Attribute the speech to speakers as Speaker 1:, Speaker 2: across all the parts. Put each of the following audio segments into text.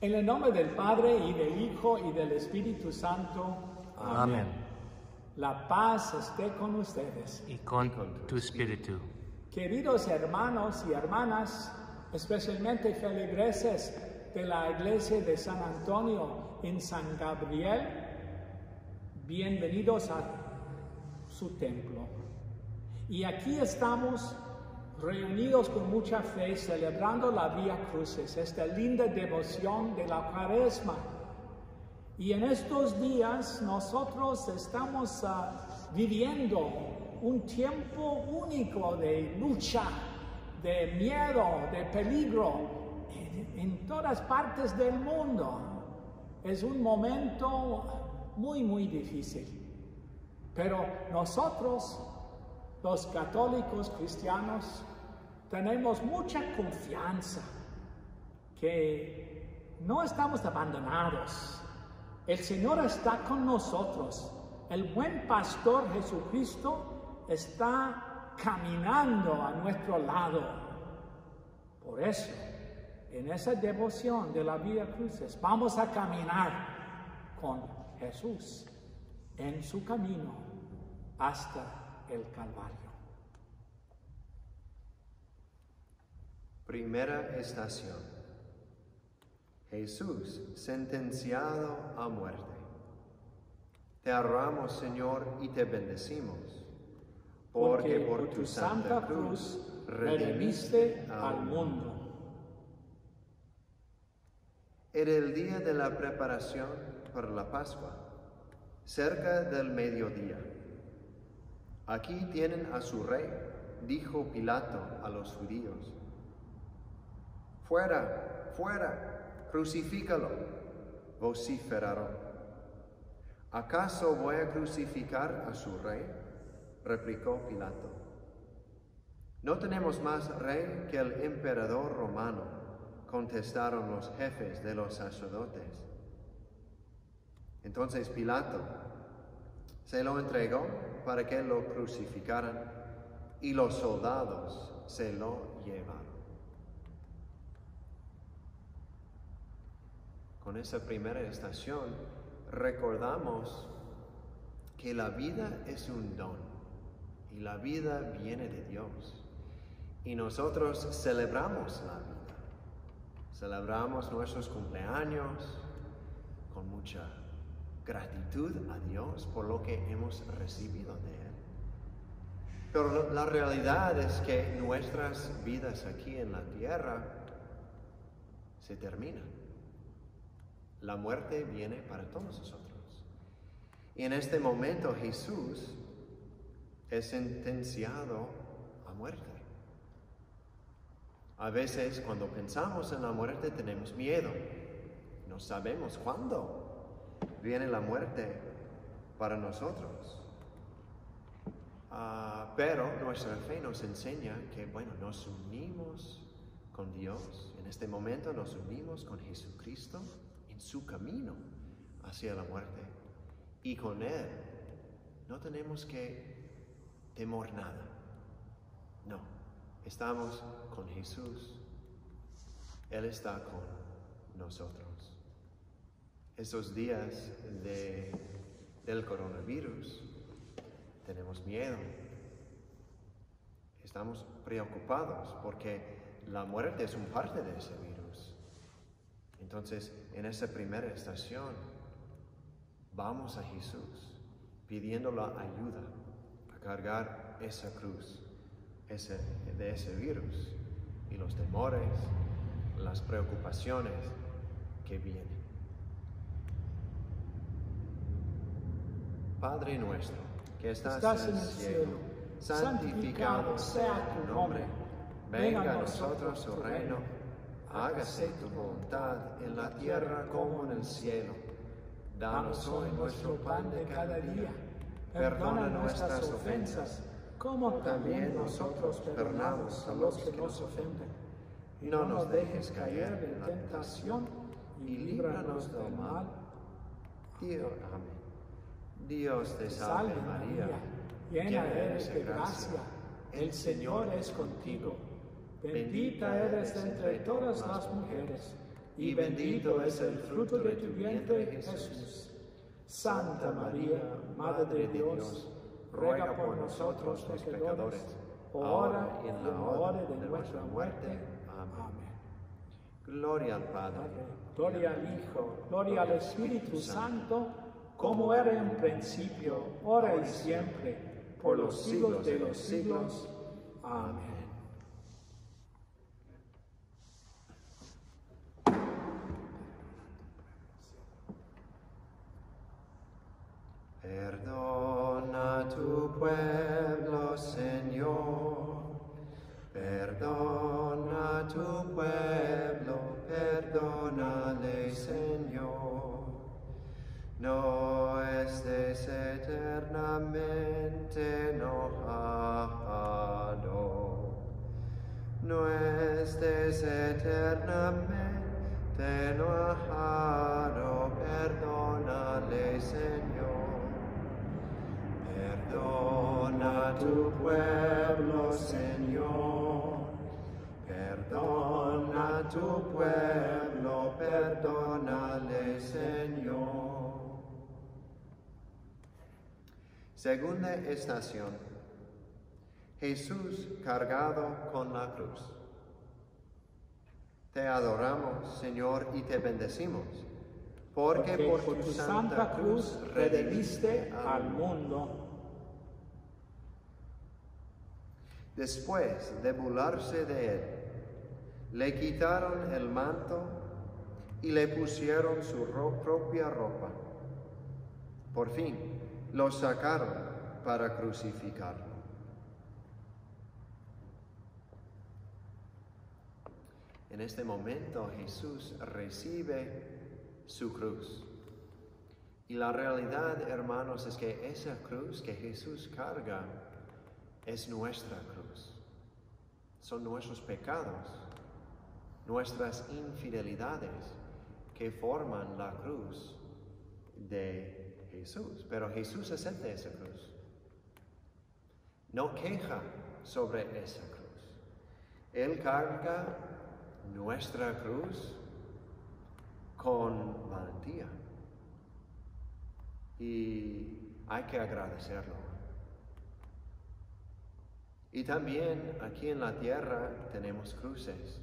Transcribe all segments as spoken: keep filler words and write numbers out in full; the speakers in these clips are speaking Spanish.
Speaker 1: En el nombre del Padre, y del Hijo, y del Espíritu Santo. Amén.
Speaker 2: Amén.
Speaker 1: La paz esté con ustedes.
Speaker 2: Y con tu espíritu.
Speaker 1: Queridos hermanos y hermanas, especialmente feligreses de la iglesia de San Antonio en San Gabriel, bienvenidos a su templo. Y aquí estamos reunidos con mucha fe, celebrando la Vía Crucis, esta linda devoción de la Cuaresma. Y en estos días nosotros estamos uh, viviendo un tiempo único de lucha, de miedo, de peligro en, en todas partes del mundo. Es un momento muy, muy difícil. Pero nosotros, los católicos cristianos, tenemos mucha confianza que no estamos abandonados. El Señor está con nosotros. El buen pastor Jesucristo está caminando a nuestro lado. Por eso, en esa devoción de la Vía Crucis, vamos a caminar con Jesús en su camino hasta el Calvario.
Speaker 3: Primera estación. Jesús sentenciado a muerte. Te adoramos, Señor, y te bendecimos, porque, porque por tu santa cruz redimiste al mundo. Era el día de la preparación para la Pascua, cerca del mediodía. Aquí tienen a su rey, dijo Pilato a los judíos. Fuera, fuera, crucifícalo, vociferaron. ¿Acaso voy a crucificar a su rey? Replicó Pilato. No tenemos más rey que el emperador romano, contestaron los jefes de los sacerdotes. Entonces Pilato se lo entregó para que lo crucificaran y los soldados se lo llevaron. Con esa primera estación recordamos que la vida es un don y la vida viene de Dios. Y nosotros celebramos la vida. Celebramos nuestros cumpleaños con mucha gratitud a Dios por lo que hemos recibido de Él. Pero la realidad es que nuestras vidas aquí en la tierra se terminan. La muerte viene para todos nosotros. Y en este momento Jesús es sentenciado a muerte. A veces cuando pensamos en la muerte tenemos miedo. No sabemos cuándo viene la muerte para nosotros. Uh, pero nuestra fe nos enseña que, bueno, nos unimos con Dios. En este momento nos unimos con Jesucristo en su camino hacia la muerte. Y con Él no tenemos que temor nada. No, estamos con Jesús. Él está con nosotros. Esos días de, del coronavirus, tenemos miedo. Estamos preocupados porque la muerte es un parte de ese virus. Entonces, en esa primera estación, vamos a Jesús, pidiendo la ayuda a cargar esa cruz ese, de ese virus y los temores, las preocupaciones que vienen. Padre nuestro, que estás, estás en el cielo, santificado sea tu nombre. Venga a nosotros tu reino. Hágase tu voluntad en la tierra como en el cielo. Danos hoy nuestro pan de cada día. Perdona nuestras ofensas, como también nosotros perdonamos a los que nos ofenden. No nos dejes caer en la tentación y líbranos del mal. Dios, amén. Dios te salve María, llena eres de gracia, el Señor es contigo. Bendita eres entre todas las mujeres,
Speaker 1: y bendito es el fruto de tu vientre, Jesús. Santa María, Madre de Dios, ruega por nosotros los pecadores, ahora y en la hora de nuestra muerte. Amén.
Speaker 3: Gloria al Padre,
Speaker 1: gloria al Hijo, gloria al Espíritu Santo, como era en principio, ahora y siempre, por los siglos de los siglos. Amén.
Speaker 3: Perdona tu pueblo, Señor. Perdona tu pueblo, perdónale, Señor. No estés eternamente enojado. No estés eternamente enojado, perdónale, Señor. Perdona tu pueblo, Señor. Perdona tu pueblo, perdónale, Señor. Segunda estación. Jesús cargado con la cruz. Te adoramos, Señor, y te bendecimos, porque,
Speaker 1: porque
Speaker 3: por,
Speaker 1: por
Speaker 3: tu,
Speaker 1: tu
Speaker 3: santa,
Speaker 1: santa cruz redimiste al mundo.
Speaker 3: Después de burlarse de él, le quitaron el manto y le pusieron su ro- propia ropa. Por fin, lo sacaron para crucificarlo. En este momento Jesús recibe su cruz. Y la realidad, hermanos, es que esa cruz que Jesús carga es nuestra cruz. Son nuestros pecados, nuestras infidelidades que forman la cruz de Jesús. Pero Jesús acepta esa cruz. No queja sobre esa cruz. Él carga nuestra cruz con valentía. Y hay que agradecerlo. Y también aquí en la tierra tenemos cruces.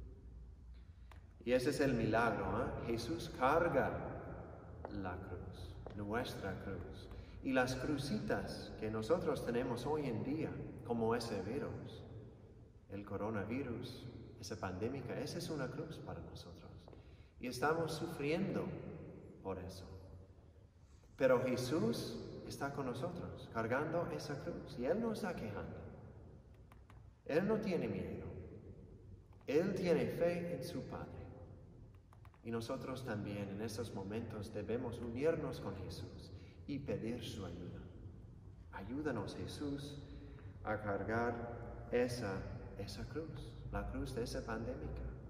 Speaker 3: Y ese es el milagro, ¿eh? Jesús carga la cruz, nuestra cruz. Y las crucitas que nosotros tenemos hoy en día, como ese virus, el coronavirus, esa pandemia, esa es una cruz para nosotros. Y estamos sufriendo por eso. Pero Jesús está con nosotros, cargando esa cruz. Y Él no está quejando. Él no tiene miedo. Él tiene fe en su Padre. Y nosotros también en estos momentos debemos unirnos con Jesús y pedir su ayuda. Ayúdanos, Jesús, a cargar esa, esa cruz, la cruz de esa pandemia,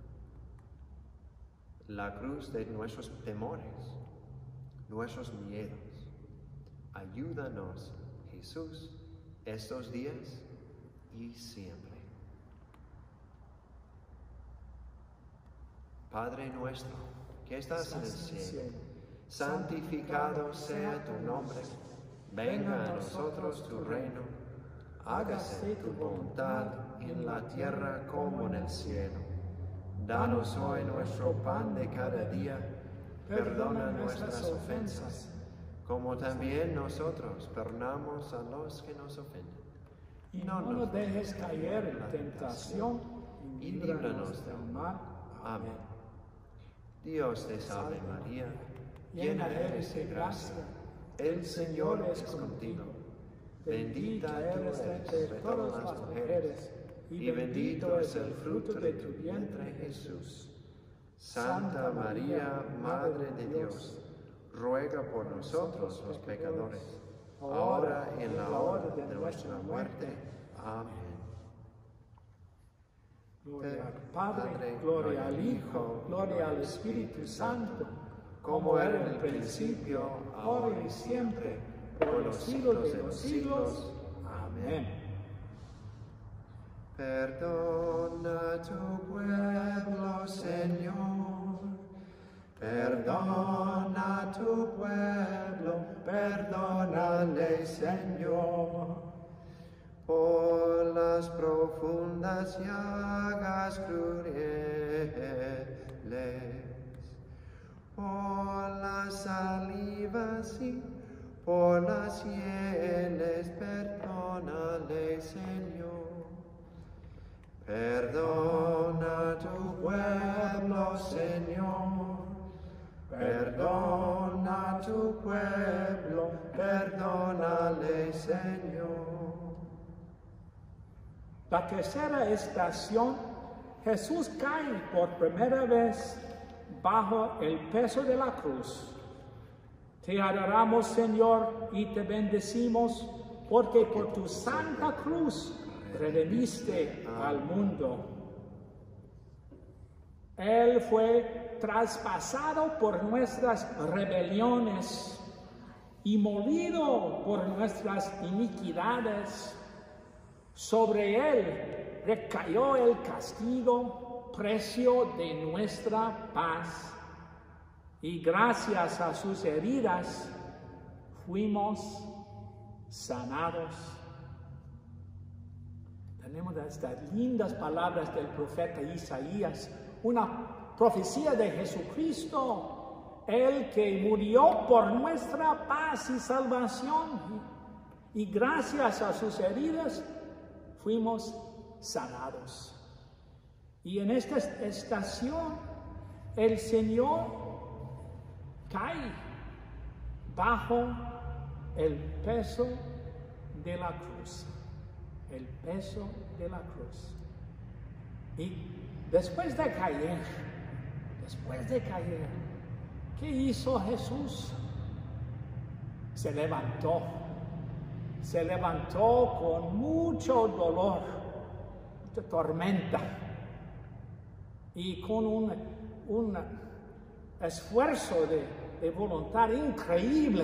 Speaker 3: la cruz de nuestros temores, nuestros miedos. Ayúdanos, Jesús, estos días y siempre. Padre nuestro, que estás en el cielo, santificado sea tu nombre. Venga a nosotros tu reino. Hágase tu voluntad en la tierra como en el cielo. Danos hoy nuestro pan de cada día. Perdona nuestras ofensas, como también nosotros perdonamos a los que nos ofenden.
Speaker 1: Y no nos dejes caer en tentación, y líbranos del mal.
Speaker 3: Amén. Dios te salve María, llena eres de gracia, el Señor es contigo. Bendita eres entre todas las mujeres, y bendito es el fruto de tu vientre, Jesús. Santa María, Madre de Dios, ruega por nosotros los pecadores, ahora y en la hora de nuestra muerte. Amén.
Speaker 1: Gloria al Padre, gloria al Hijo, gloria al Espíritu Santo,
Speaker 3: como era en el principio, ahora y siempre, por los siglos de los siglos. Amén. Perdona tu pueblo, Señor. Perdona tu pueblo, perdónale, Señor, por las profundas llagas crueles, por las salivas y por las hieles, perdónale, Señor. Perdona tu pueblo, Señor. Perdona tu pueblo, perdónale, Señor.
Speaker 1: La tercera estación, Jesús cae por primera vez bajo el peso de la cruz. Te adoramos, Señor, y te bendecimos, porque por tu santa cruz redimiste al mundo. Él fue traspasado por nuestras rebeliones y molido por nuestras iniquidades. Sobre él recayó el castigo, precio de nuestra paz. Y gracias a sus heridas fuimos sanados. Tenemos estas lindas palabras del profeta Isaías, una profecía de Jesucristo, el que murió por nuestra paz y salvación. Y gracias a sus heridas fuimos sanados. Y en esta estación el Señor cae bajo el peso de la cruz. El peso de la cruz. Y después de caer, después de caer, ¿qué hizo Jesús? Se levantó. Se levantó con mucho dolor, mucha tormenta, y con un, un esfuerzo de, de voluntad increíble,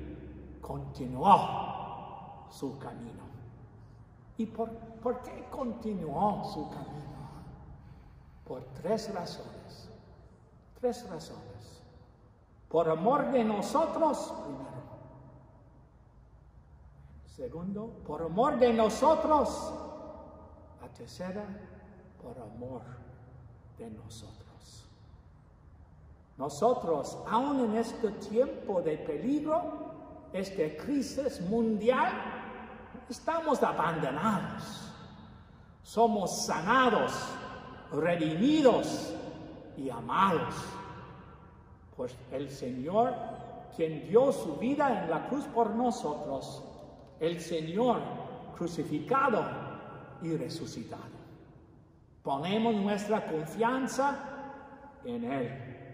Speaker 1: continuó su camino. ¿Y por, por qué continuó su camino? Por tres razones. Tres razones. Por amor de nosotros, primero. Segundo, por amor de nosotros. La tercera, por amor de nosotros. Nosotros, aún en este tiempo de peligro, esta crisis mundial, estamos abandonados. Somos sanados, redimidos y amados por el Señor, quien dio su vida en la cruz por nosotros. El Señor crucificado y resucitado. Ponemos nuestra confianza en Él.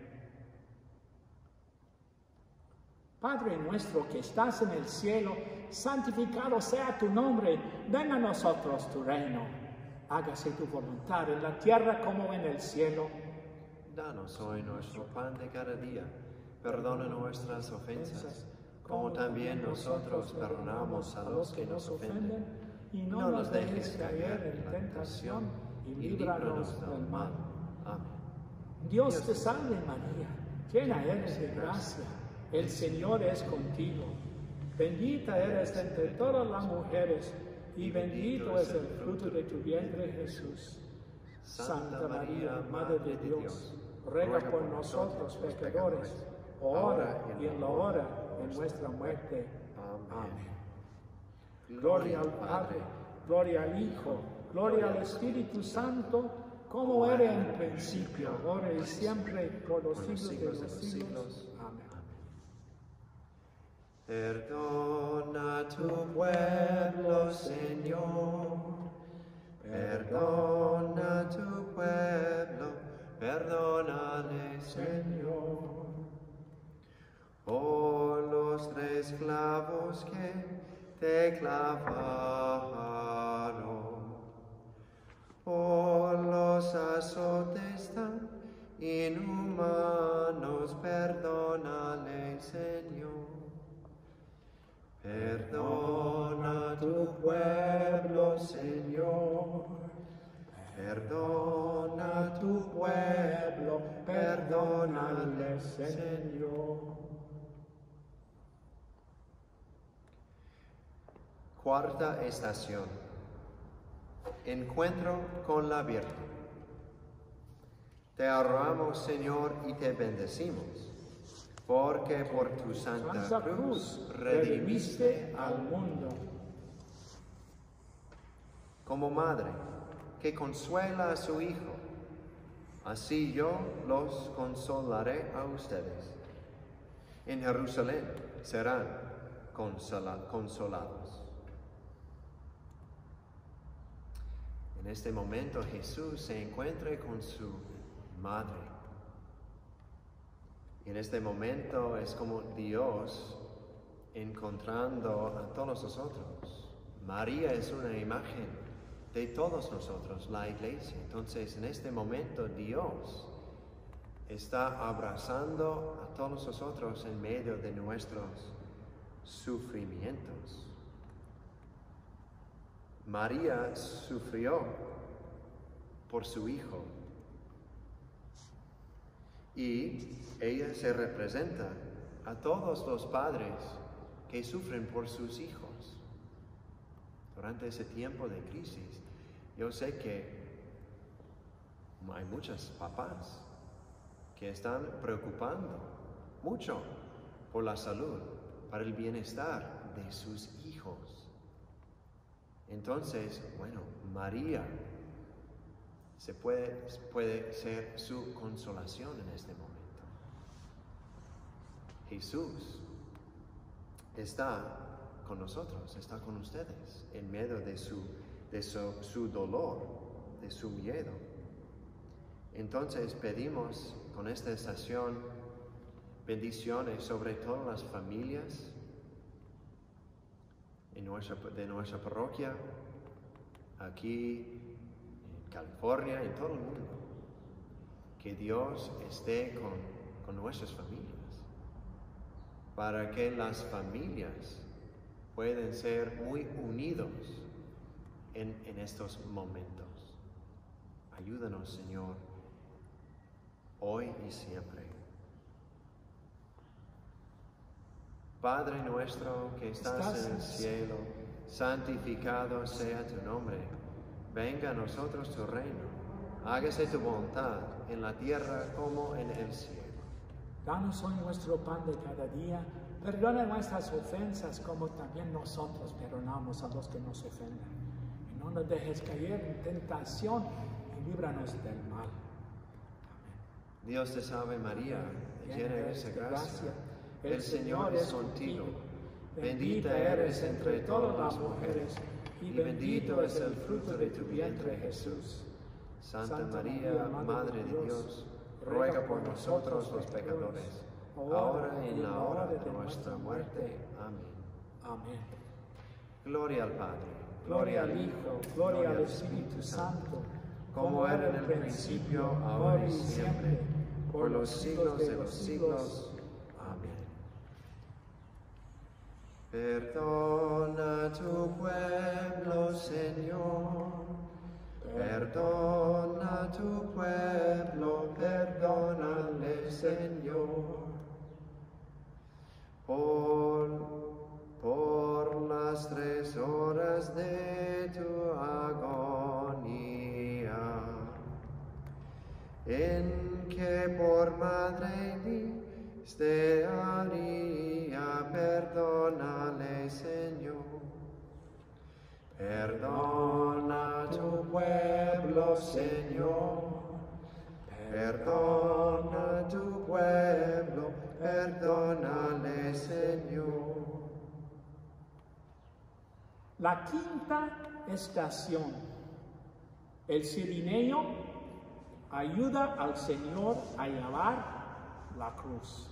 Speaker 1: Padre nuestro que estás en el cielo, santificado sea tu nombre. Venga a nosotros tu reino. Hágase tu voluntad en la tierra como en el cielo.
Speaker 3: Danos hoy nuestro pan de cada día. Perdona nuestras ofensas, como también nosotros perdonamos a los que nos ofenden.
Speaker 1: Y no nos dejes caer en tentación, y líbranos del mal.
Speaker 3: Amén.
Speaker 1: Dios te salve María, llena eres de gracia, el Señor es contigo. Bendita eres entre todas las mujeres, y bendito es el fruto de tu vientre Jesús. Santa María, Madre de Dios, ruega por nosotros pecadores, ahora y en la hora de nuestra muerte. Amén. Gloria al Padre, gloria al Hijo, gloria al Espíritu Santo, como era en principio, ahora y siempre, por los siglos de los siglos. Amén.
Speaker 3: Perdona tu pueblo, Señor. Perdona tu pueblo, perdónale, Señor. Por los tres clavos que te clavaron, por los azotes tan inhumanos, perdónale, Señor. Perdona tu pueblo, Señor. Perdona a tu pueblo, perdónale, Señor. Cuarta estación. Encuentro con la Virgen. Te adoramos, Señor, y te bendecimos, porque por tu santa,
Speaker 1: Santa
Speaker 3: cruz
Speaker 1: Cruz
Speaker 3: redimiste
Speaker 1: al mundo.
Speaker 3: Como madre que consuela a su Hijo, así yo los consolaré a ustedes. En Jerusalén serán consola- consolados. En este momento Jesús se encuentra con su madre. Y en este momento es como Dios encontrando a todos nosotros. María es una imagen de todos nosotros, la iglesia. Entonces, en este momento Dios está abrazando a todos nosotros en medio de nuestros sufrimientos. María sufrió por su Hijo y ella se representa a todos los padres que sufren por sus hijos. Durante ese tiempo de crisis, yo sé que hay muchos papás que están preocupando mucho por la salud, para el bienestar de sus hijos. Entonces, bueno, María se puede, puede ser su consolación en este momento. Jesús está con nosotros, está con ustedes, en medio de su, de su, su dolor, de su miedo. Entonces pedimos con esta estación bendiciones sobre todas las familias en nuestra, de nuestra parroquia, aquí en California, en todo el mundo. Que Dios esté con, con nuestras familias, para que las familias pueden ser muy unidos en, en estos momentos. Ayúdanos, Señor, hoy y siempre. Padre nuestro que estás, estás en el cielo, santificado sea tu nombre. Venga a nosotros tu reino. Hágase tu voluntad en la tierra como en el cielo.
Speaker 1: Danos hoy nuestro pan de cada día. Perdona nuestras ofensas como también nosotros perdonamos a los que nos ofenden. Y no nos dejes caer en tentación y líbranos del mal. Amén.
Speaker 3: Dios te salve María, llena eres de gracia. El Señor es contigo. Bendita eres entre todas las mujeres y bendito es el fruto de tu vientre Jesús. Santa María, Madre de Dios, ruega por nosotros los pecadores, ahora y en la hora de nuestra muerte. Amén.
Speaker 1: Amén.
Speaker 3: Gloria al Padre,
Speaker 1: gloria al Hijo, gloria al Espíritu Santo,
Speaker 3: como era en el principio, ahora y siempre, por los siglos de los siglos. Amén. Perdona tu pueblo, Señor. Perdona tu pueblo, perdónale, Señor. Por, por las tres horas de tu agonía, en que por madre diste a María, perdónale, Señor. Perdona tu pueblo, Señor. Perdona tu pueblo, perdónale, Señor.
Speaker 1: La quinta estación. El cirineo ayuda al Señor a llevar la cruz.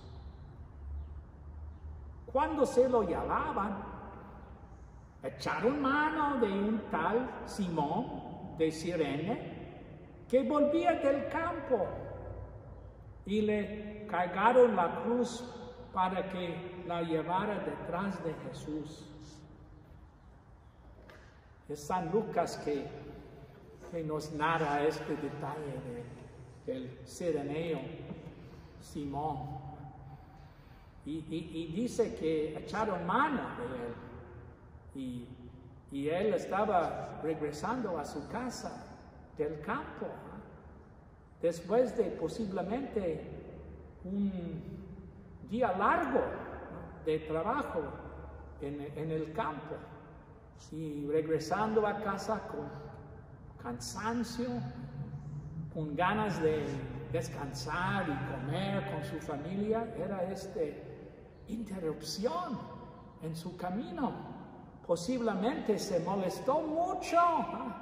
Speaker 1: Cuando se lo llevaban, echaron mano de un tal Simón de Cirene que volvía del campo y le cargaron la cruz para que la llevara detrás de Jesús. Es San Lucas que que nos narra este detalle de, del sireneo Simón. Y, y, y dice que echaron mano de él. Y, y él estaba regresando a su casa del campo, ¿eh? Después de posiblemente un día largo, ¿no?, de trabajo en, en el campo. Y regresando a casa con cansancio, con ganas de descansar y comer con su familia, era esta interrupción en su camino. Posiblemente se molestó mucho, ¿eh?,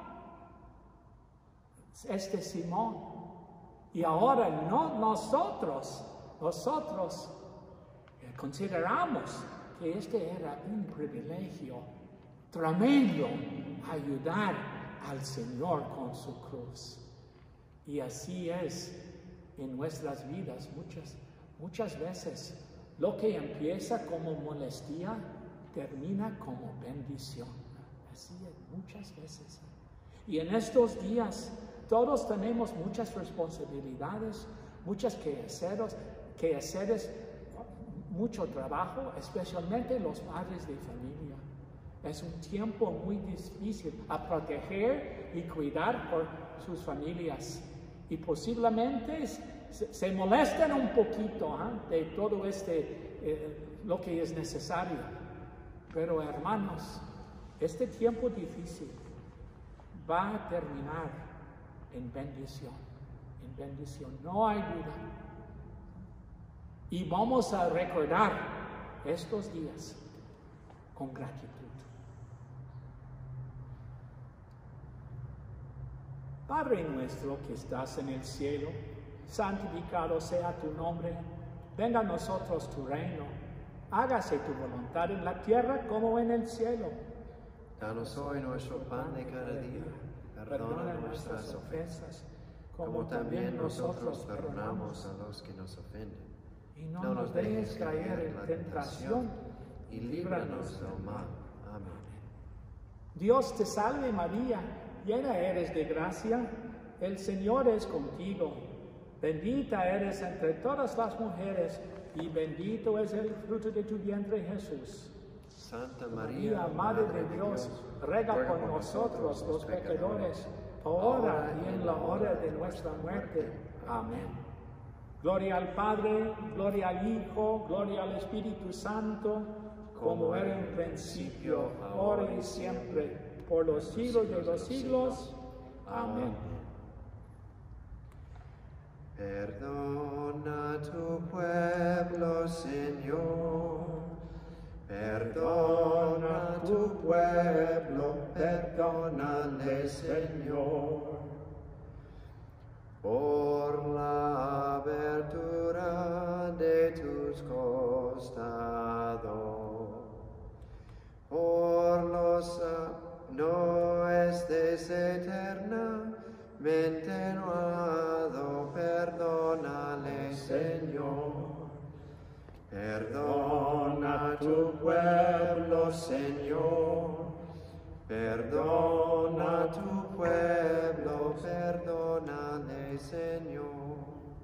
Speaker 1: este Simón. Y ahora no nosotros, nosotros consideramos que este era un privilegio tremendo, ayudar al Señor con su cruz. Y así es en nuestras vidas muchas, muchas veces. Lo que empieza como molestia termina como bendición. Así es muchas veces. Y en estos días todos tenemos muchas responsabilidades, muchas quehaceres, quehaceres, mucho trabajo, especialmente los padres de familia. Es un tiempo muy difícil a proteger y cuidar por sus familias. Y posiblemente se, se molesten un poquito, ¿eh?, de todo este, eh, lo que es necesario. Pero hermanos, este tiempo difícil va a terminar en bendición, en bendición, no hay duda. Y vamos a recordar estos días con gratitud. Padre nuestro que estás en el cielo, santificado sea tu nombre, venga a nosotros tu reino, hágase tu voluntad en la tierra como en el cielo.
Speaker 3: Danos hoy nuestro pan de cada día. Perdona nuestras ofensas, como también nosotros perdonamos a los que nos ofenden.
Speaker 1: Y no, no nos dejes caer en tentación,
Speaker 3: y líbranos del mal. Amén.
Speaker 1: Dios te salve María, llena eres de gracia, el Señor es contigo. Bendita eres entre todas las mujeres, y bendito es el fruto de tu vientre Jesús.
Speaker 3: Santa María,
Speaker 1: Madre de Dios, ruega por nosotros los pecadores, ahora y en la hora de nuestra muerte. Amén. Gloria al Padre, gloria al Hijo, gloria al Espíritu Santo, como era en principio, ahora y siempre, por los siglos de los siglos. Amén.
Speaker 3: Perdona tu pueblo, Señor. Perdona tu pueblo, perdónale, Señor, por la abertura de tus costados, por los no estés eternamente nuado, perdónale, Señor. Perdona tu pueblo, Señor. Perdona tu pueblo, perdónale, Señor.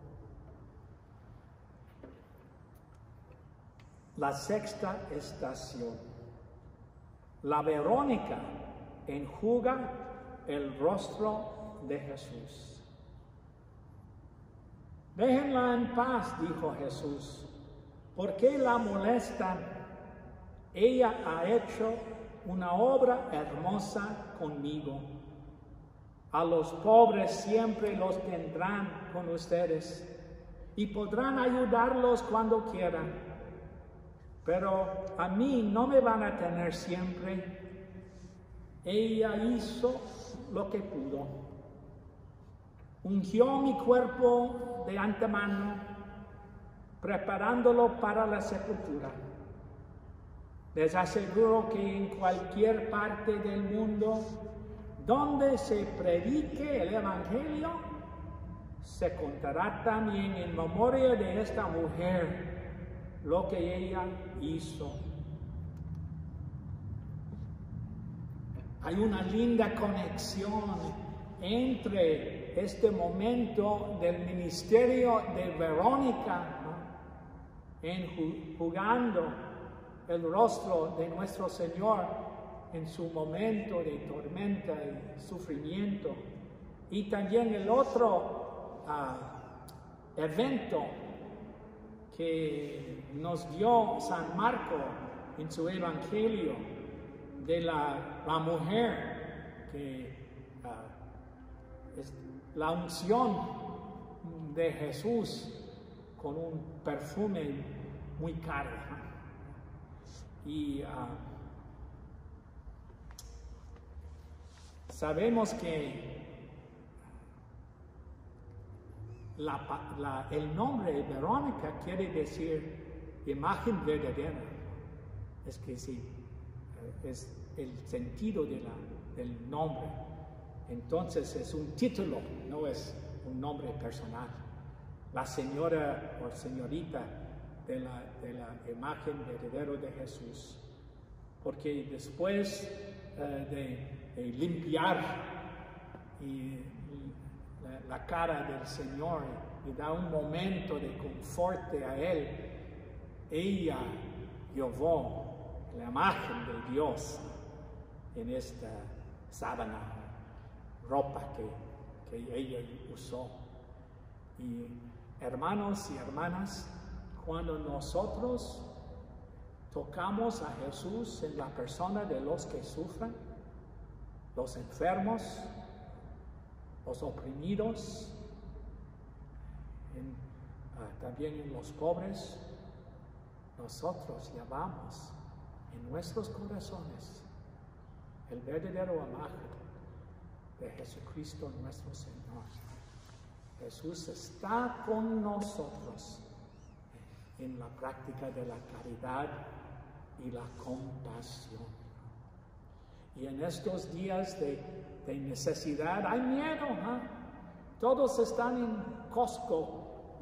Speaker 1: La sexta estación. La Verónica enjuga el rostro de Jesús. Déjenla en paz, dijo Jesús. ¿Por qué la molestan? Ella ha hecho una obra hermosa conmigo. A los pobres siempre los tendrán con ustedes y podrán ayudarlos cuando quieran. Pero a mí no me van a tener siempre. Ella hizo lo que pudo. Ungió mi cuerpo de antemano, preparándolo para la sepultura. Les aseguro que en cualquier parte del mundo donde se predique el Evangelio, se contará también en memoria de esta mujer lo que ella hizo. Hay una linda conexión entre este momento del ministerio de Verónica, ¿no? En jugando el rostro de nuestro Señor en su momento de tormenta y sufrimiento, y también el otro uh, evento que nos dio San Marco en su Evangelio de la, la mujer que uh, es la unción de Jesús con un perfume muy caro, ¿no? Y uh, sabemos que la, la, el nombre de Verónica quiere decir imagen verdadera. Es que sí, es el sentido de la, del nombre. Entonces es un título, no es un nombre personal. La señora o señorita de la, de la imagen verdadera de Jesús. Porque después uh, de, de limpiar y, la, la cara del Señor y da un momento de confort a Él, ella llevó la imagen de Dios en esta sábana, ropa que, que ella usó. Y hermanos y hermanas, cuando nosotros tocamos a Jesús en la persona de los que sufren, los enfermos, los oprimidos, en, uh, también en los pobres, nosotros llevamos en nuestros corazones el verdadero imagen de Jesucristo nuestro Señor. Jesús está con nosotros en la práctica de la caridad y la compasión. Y en estos días de, de necesidad hay miedo, ¿eh? Todos están en Costco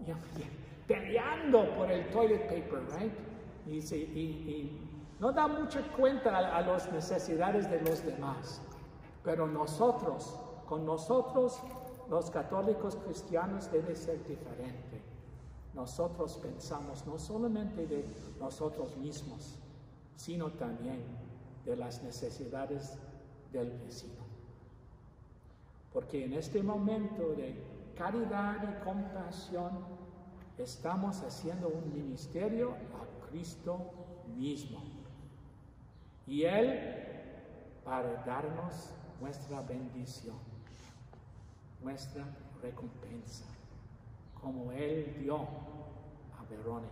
Speaker 1: peleando por el toilet paper, right? Y, y, y no da mucha cuenta a, a las necesidades de los demás. Pero nosotros, con nosotros, los católicos cristianos, debe ser diferente. Nosotros pensamos no solamente de nosotros mismos, sino también de las necesidades del vecino. Porque en este momento de caridad y compasión estamos haciendo un ministerio a Cristo mismo. Y Él para darnos nuestra bendición, nuestra recompensa, como Él dio a Verónica.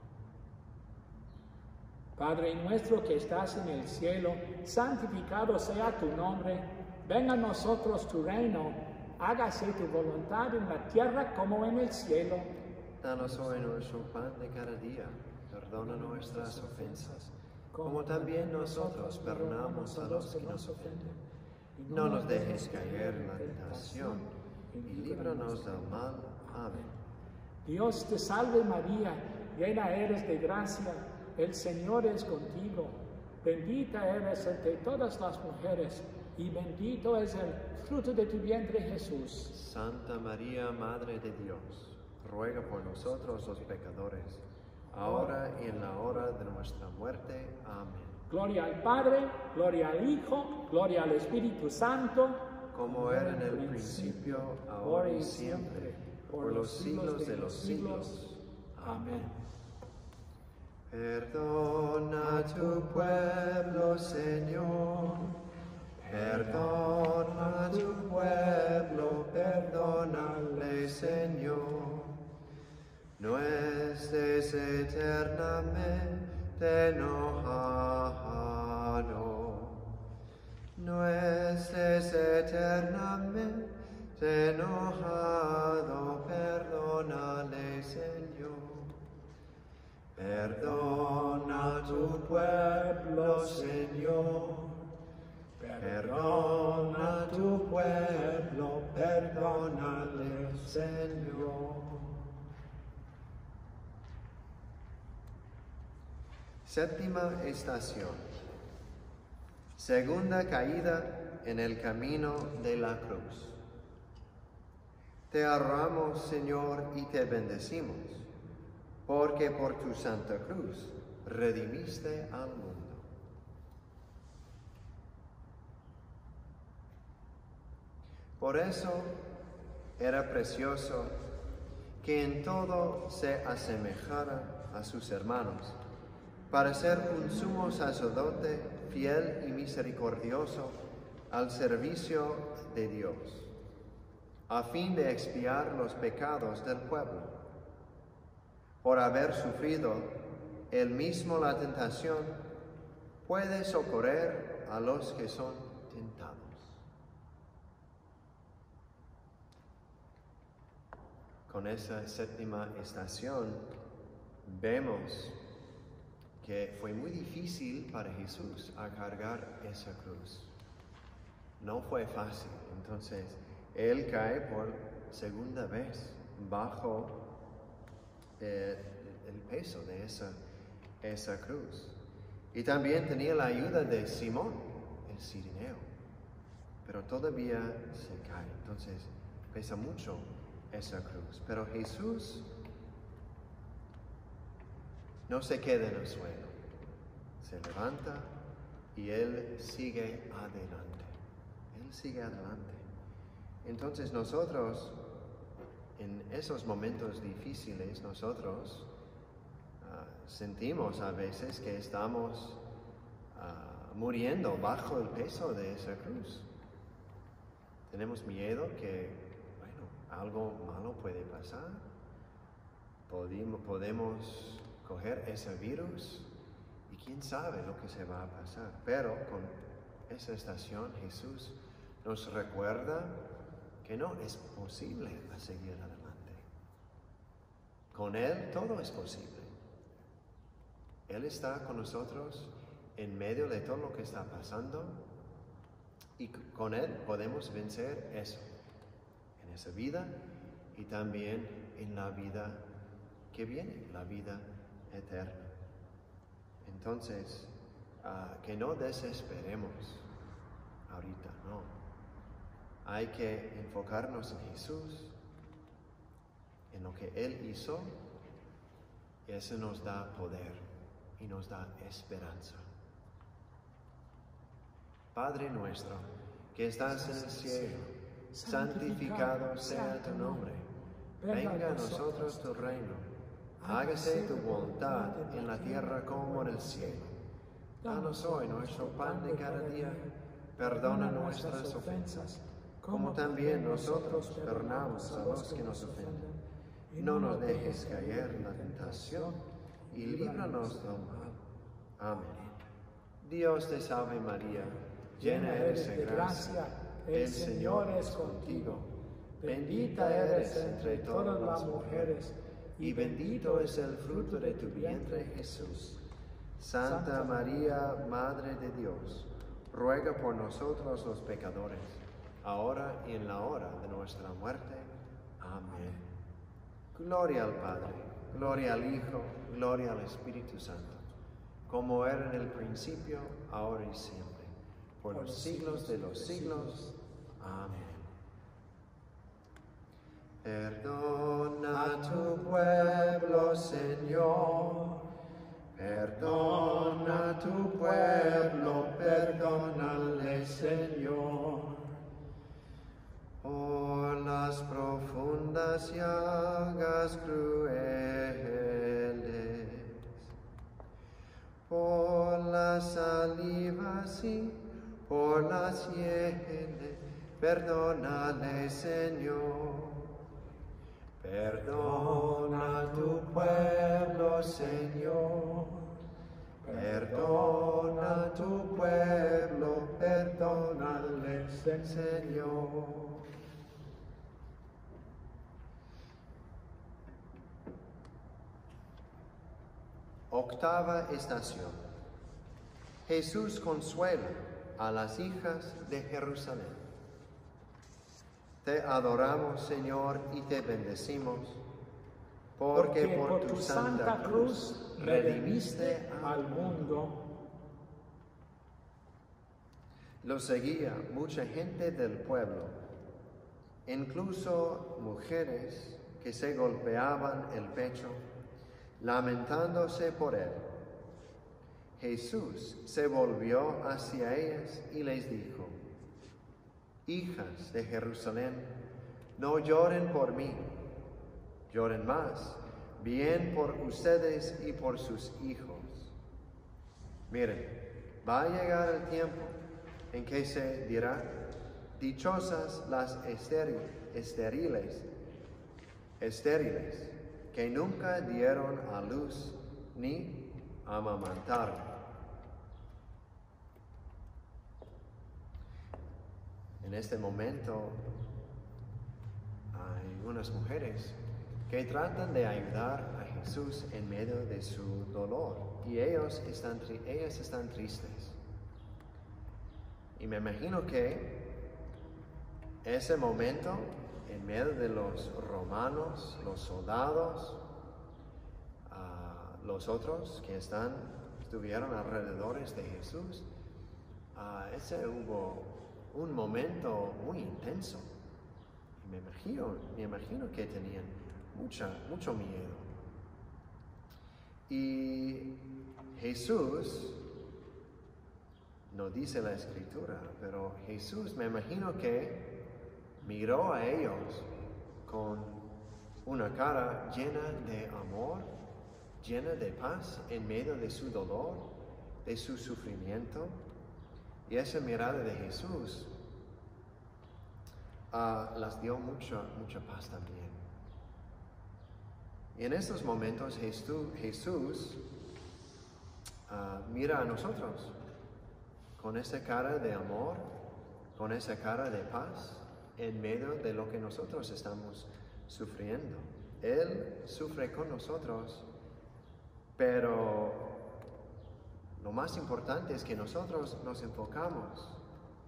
Speaker 1: Padre nuestro que estás en el cielo, santificado sea tu nombre, venga a nosotros tu reino, hágase tu voluntad en la tierra como en el cielo.
Speaker 3: Danos hoy nuestro pan de cada día, perdona nuestras ofensas, como también nosotros perdonamos a los que nos ofenden. No nos dejes caer en la tentación, y líbranos del mal. Amén.
Speaker 1: Dios te salve María, llena eres de gracia, el Señor es contigo. Bendita eres entre todas las mujeres, y bendito es el fruto de tu vientre Jesús.
Speaker 3: Santa María, Madre de Dios, ruega por nosotros los pecadores, ahora y en la hora de nuestra muerte. Amén.
Speaker 1: Gloria al Padre, gloria al Hijo, gloria al Espíritu Santo,
Speaker 3: como era en el principio, ahora y siempre, por los siglos de los siglos. Amén. Perdona tu pueblo, Señor, perdona tu pueblo, perdónale, Señor. No estés eternamente enojado, no estés eternamente enojado, perdónale, Señor. Perdona tu pueblo, Señor, perdona tu pueblo, perdónale, Señor. Séptima estación. Segunda caída en el camino de la cruz. Te adoramos, Señor, y te bendecimos, porque por tu santa cruz redimiste al mundo. Por eso era precioso que en todo se asemejara a sus hermanos, para ser un sumo sacerdote fiel y misericordioso al servicio de Dios, a fin de expiar los pecados del pueblo. Por haber sufrido él mismo la tentación, puede socorrer a los que son tentados. Con esa séptima estación vemos que fue muy difícil para Jesús a cargar esa cruz. No fue fácil, entonces Él cae por segunda vez bajo eh, el peso de esa, esa cruz. Y también tenía la ayuda de Simón, el cirineo, pero todavía se cae, entonces pesa mucho esa cruz. Pero Jesús no se queda en el suelo, se levanta y Él sigue adelante. Él sigue adelante. Entonces nosotros, en esos momentos difíciles, nosotros uh, sentimos a veces que estamos uh, muriendo bajo el peso de esa cruz. Tenemos miedo que, bueno, algo malo puede pasar. Podemos, podemos coger ese virus y quién sabe lo que se va a pasar. Pero con esa estación Jesús nos recuerda que no es posible seguir adelante. Con Él todo es posible. Él está con nosotros en medio de todo lo que está pasando y con Él podemos vencer eso, en esa vida y también en la vida que viene, la vida eterna. Entonces, uh, que no desesperemos ahorita, no. Hay que enfocarnos en Jesús, en lo que Él hizo, y eso nos da poder y nos da esperanza. Padre nuestro, que estás en el cielo, santificado sea tu nombre. Venga a nosotros tu reino. Hágase tu voluntad en la tierra como en el cielo. Danos hoy nuestro pan de cada día. Perdona nuestras ofensas, como también nosotros perdonamos a los que nos ofenden. Y no nos dejes caer en la tentación, y líbranos del mal. Amén. Dios te salve María, llena eres de gracia, el Señor es contigo. Bendita eres entre todas las mujeres, y bendito es el fruto de tu vientre, Jesús. Santa María, Madre de Dios, ruega por nosotros los pecadores, ahora y en la hora de nuestra muerte. Amén. Gloria al Padre, gloria al Hijo, gloria al Espíritu Santo, como era en el principio, ahora y siempre, por los siglos de los siglos. Amén. Perdona a tu pueblo, Señor. Perdona a tu pueblo, perdónale, Señor. Por las profundas llagas crueles, por la saliva, sí, por las hieles, perdónale, Señor. Perdona a tu pueblo, Señor. Perdona a tu pueblo, perdónale, Señor. Octava estación. Jesús consuela a las hijas de Jerusalén. Te adoramos, Señor, y te bendecimos, porque, porque por tu santa cruz redimiste al mundo. Lo seguía mucha gente del pueblo, incluso mujeres que se golpeaban el pecho, lamentándose por él. Jesús se volvió hacia ellas y les dijo: Hijas de Jerusalén, no lloren por mí, lloren más bien por ustedes y por sus hijos. Miren, va a llegar el tiempo en que se dirá: dichosas las esteri- estériles, estériles, que nunca dieron a luz ni amamantaron. En este momento hay unas mujeres que tratan de ayudar a Jesús en medio de su dolor, y ellos están, ellas están tristes. Y me imagino que ese momento, en medio de los romanos, los soldados, uh, los otros que están, estuvieron alrededor de Jesús, uh, ese hubo un momento muy intenso. Y me imagino, me imagino que tenían mucha, mucho miedo. Y Jesús, no dice la Escritura, pero Jesús, me imagino que miró a ellos con una cara llena de amor, llena de paz en medio de su dolor, de su sufrimiento. Y esa mirada de Jesús uh, las dio mucha, mucha paz también. Y en estos momentos Jesús, Jesús uh, mira a nosotros con esa cara de amor, con esa cara de paz, en medio de lo que nosotros estamos sufriendo. Él sufre con nosotros, pero lo más importante es que nosotros nos enfocamos,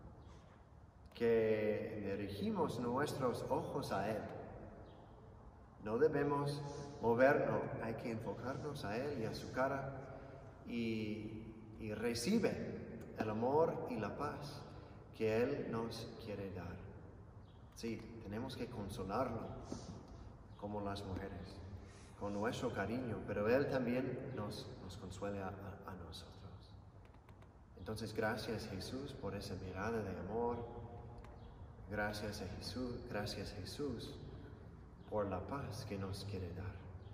Speaker 3: que dirigimos nuestros ojos a Él. No debemos movernos, hay que enfocarnos a Él y a su cara, y, y recibe el amor y la paz que Él nos quiere dar. Sí, tenemos que consolarlo como las mujeres, con nuestro cariño, pero Él también nos, nos consuela a, a nosotros. Entonces, gracias Jesús por esa mirada de amor. Gracias a Jesús, gracias Jesús por la paz que nos quiere dar.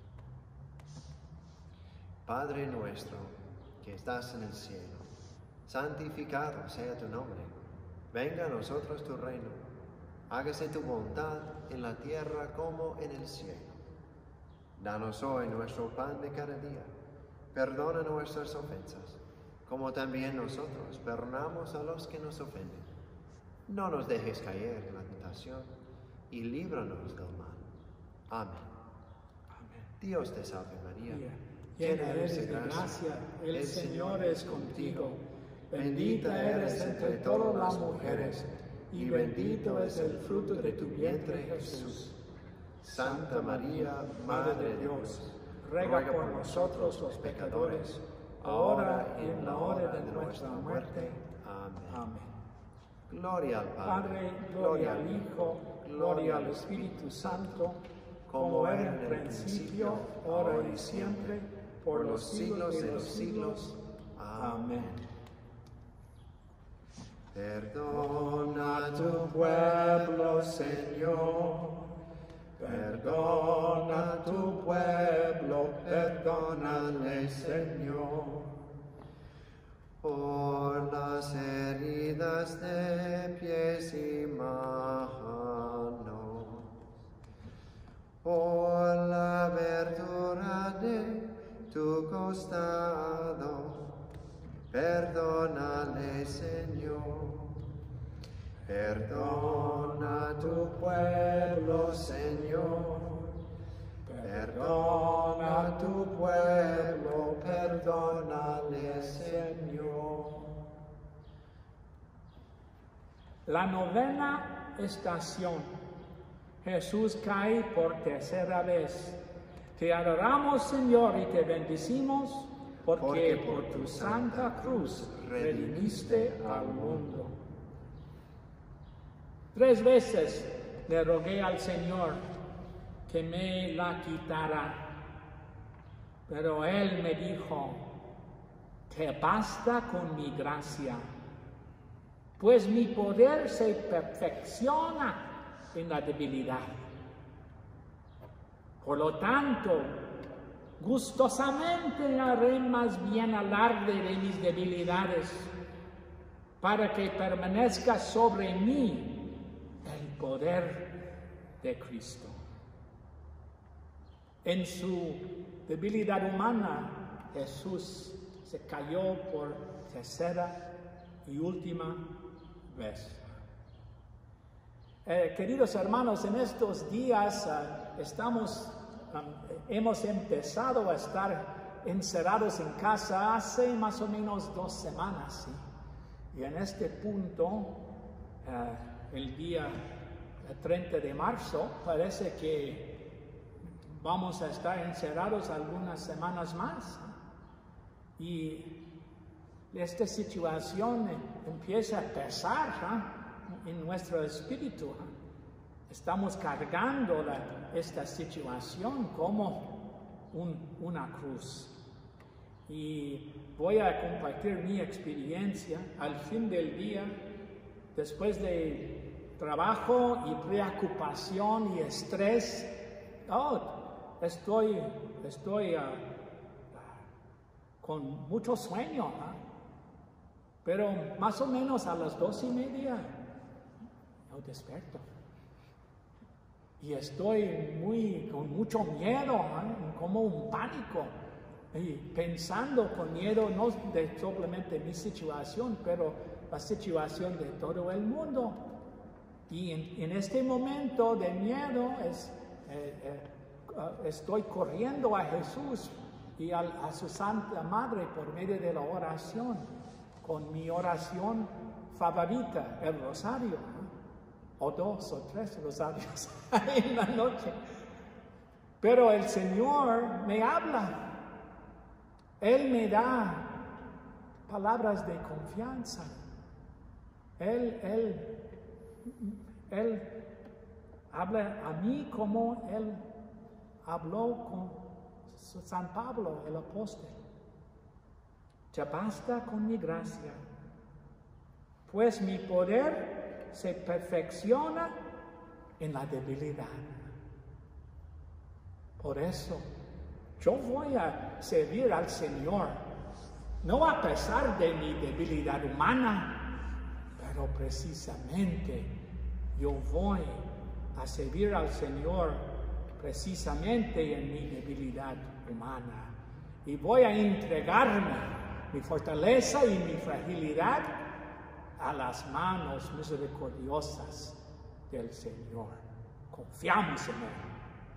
Speaker 3: Padre nuestro que estás en el cielo, santificado sea tu nombre. Venga a nosotros tu reino. Hágase tu voluntad en la tierra como en el cielo. Danos hoy nuestro pan de cada día. Perdona nuestras ofensas, como también nosotros perdonamos a los que nos ofenden. No nos dejes caer en la tentación, y líbranos del mal. Amén.
Speaker 1: Amén.
Speaker 3: Dios te salve María,
Speaker 1: llena eres de gracia, el Señor es contigo. Bendita eres entre todas las mujeres, y bendito es el fruto de tu vientre, Jesús.
Speaker 3: Santa María, Madre de Dios,
Speaker 1: ruega por nosotros los pecadores, ahora y en la hora de nuestra muerte.
Speaker 3: Amén.
Speaker 1: Amén.
Speaker 3: Gloria al Padre,
Speaker 1: Padre, gloria al Hijo, gloria al Espíritu Santo, como era en el principio, ahora y siempre, por los siglos de los siglos. Amén.
Speaker 3: Perdona a tu pueblo, Señor. Perdona a tu pueblo, perdónale, Señor. Por las heridas de pies y manos, por la abertura de tu costado, perdónale, Señor. Perdona a tu pueblo, Señor. Perdona a tu pueblo, perdónale, Señor.
Speaker 1: La novena estación. Jesús cae por tercera vez. Te adoramos, Señor, y te bendecimos, porque, porque por tu santa cruz redimiste al mundo. Tres veces le rogué al Señor que me la quitara, pero Él me dijo, te basta con mi gracia, pues mi poder se perfecciona en la debilidad. Por lo tanto, gustosamente haré más bien alarde de mis debilidades, para que permanezca sobre mí el poder de Cristo. En su debilidad humana, Jesús se cayó por tercera y última vez. Eh, queridos hermanos, en estos días uh, estamos, um, hemos empezado a estar encerrados en casa hace más o menos dos semanas, ¿sí? Y en este punto, uh, el día treinta de marzo, parece que vamos a estar encerrados algunas semanas más. Y esta situación empieza a pesar, ¿eh? en nuestro espíritu. Estamos cargando la, esta situación como un, una cruz. Y voy a compartir mi experiencia al fin del día, después de trabajo y preocupación y estrés. Oh, estoy, estoy uh, con mucho sueño, ¿eh? Pero más o menos a las dos y media yo despierto. Y estoy muy, con mucho miedo, ¿eh? Como un pánico. Y pensando con miedo, no de solamente mi situación, pero la situación de todo el mundo. Y en, en este momento de miedo es, eh, eh, uh, estoy corriendo a Jesús y a, a su Santa Madre por medio de la oración, con mi oración favorita, el rosario, ¿no? O dos o tres rosarios en la noche. Pero el Señor me habla. Él me da palabras de confianza. Él, Él, Él habla a mí como Él habló con San Pablo, el apóstol. Te basta con mi gracia, pues mi poder se perfecciona en la debilidad. Por eso, yo voy a servir al Señor, no a pesar de mi debilidad humana, pero precisamente yo voy a servir al Señor precisamente en mi debilidad humana. Y voy a entregarme mi fortaleza y mi fragilidad a las manos misericordiosas del Señor. Confiamos en Él.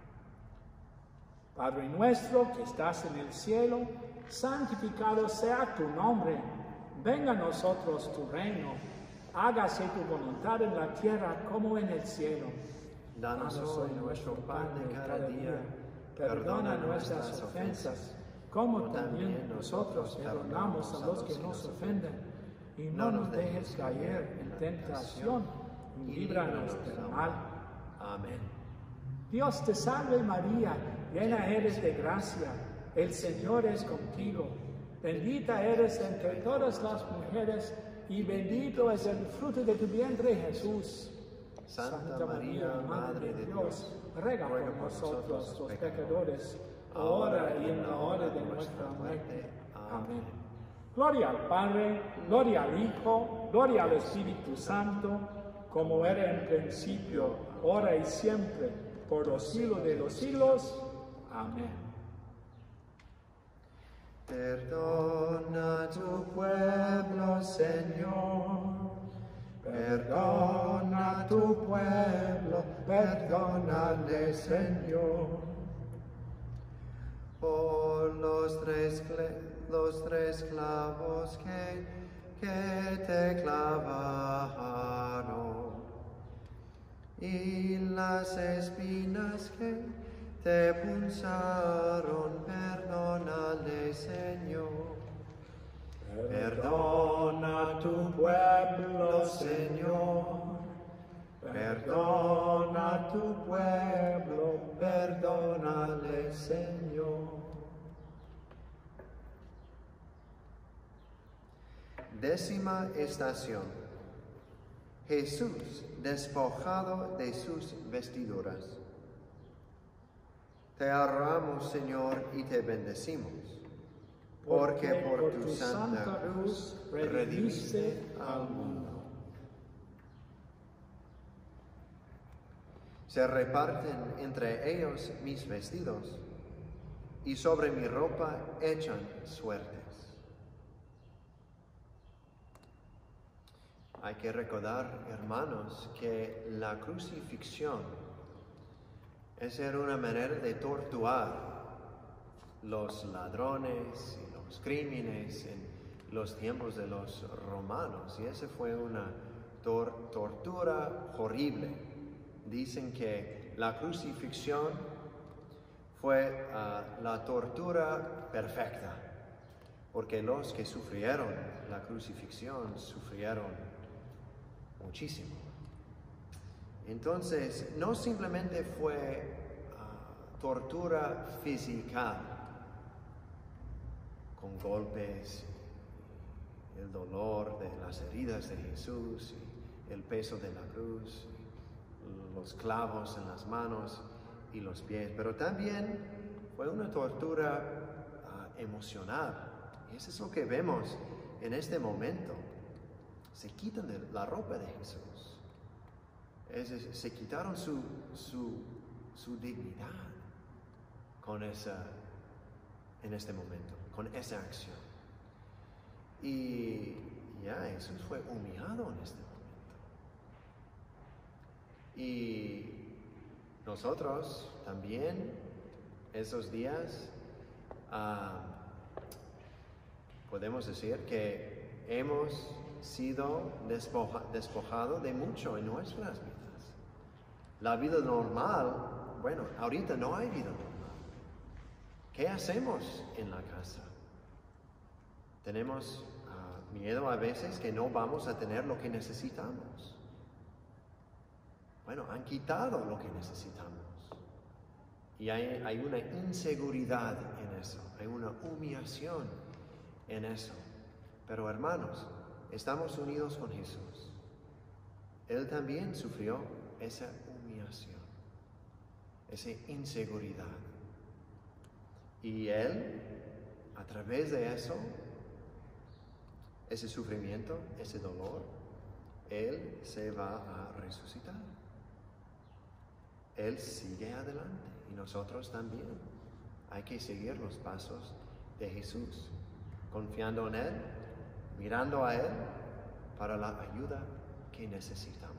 Speaker 1: Padre nuestro que estás en el cielo, santificado sea tu nombre. Venga a nosotros tu reino. Hágase tu voluntad en la tierra como en el cielo.
Speaker 3: Danos hoy nuestro pan de cada día. Perdona nuestras ofensas, como también nosotros perdonamos a los que nos ofenden. Y no nos dejes caer en tentación, y líbranos del mal. Amén.
Speaker 1: Dios te salve María, llena eres de gracia, el Señor es contigo. Bendita eres entre todas las mujeres, y bendito es el fruto de tu vientre, Jesús.
Speaker 3: Santa María, Madre de Dios,
Speaker 1: ruega por nosotros los pecadores, ahora y en la hora de nuestra muerte. Amén. Gloria al Padre, gloria al Hijo, gloria al Espíritu Santo, como era en principio, ahora y siempre, por los siglos de los siglos. Amén.
Speaker 3: Perdona tu pueblo, Señor. Perdona tu pueblo, perdónale, Señor. Por los tres, los tres clavos que, que te clavaron y las espinas que te punzaron, perdónale, Señor. Perdona tu pueblo, Señor. Perdona Décima estación. Jesús despojado de sus vestiduras. Te adoramos, Señor, y te bendecimos, porque por tu santa cruz redimiste al mundo. Se reparten entre ellos mis vestidos, y sobre mi ropa echan suertes. Hay que recordar, hermanos, que la crucifixión esa era una manera de torturar los ladrones y los crímenes en los tiempos de los romanos. Y esa fue una tor tortura horrible. Dicen que la crucifixión fue uh, la tortura perfecta, porque los que sufrieron la crucifixión sufrieron muchísimo. Entonces, no simplemente fue uh, tortura física, con golpes, el dolor de las heridas de Jesús, y el peso de la cruz, y los clavos en las manos y los pies, pero también fue una tortura uh, emocional. Y eso es lo que vemos en este momento. Se quitan de la ropa de Jesús. Es, es, se quitaron su, su, su dignidad con esa, en este momento, con esa acción. Y ya Jesús fue humillado en este momento. Y nosotros también, esos días, uh, podemos decir que hemos sido despoja, despojados de mucho en nuestras vidas. La vida normal, bueno, ahorita no hay vida normal. ¿Qué hacemos en la casa? Tenemos uh, miedo a veces que no vamos a tener lo que necesitamos. Bueno, han quitado lo que necesitamos. Y hay, hay una inseguridad en eso, hay una humillación en eso. Pero hermanos, estamos unidos con Jesús. Él también sufrió esa humillación, esa inseguridad. Y Él, a través de eso, ese sufrimiento, ese dolor, Él se va a resucitar. Él sigue adelante y nosotros también. Hay que seguir los pasos de Jesús, confiando en Él, mirando a Él para la ayuda que necesitamos.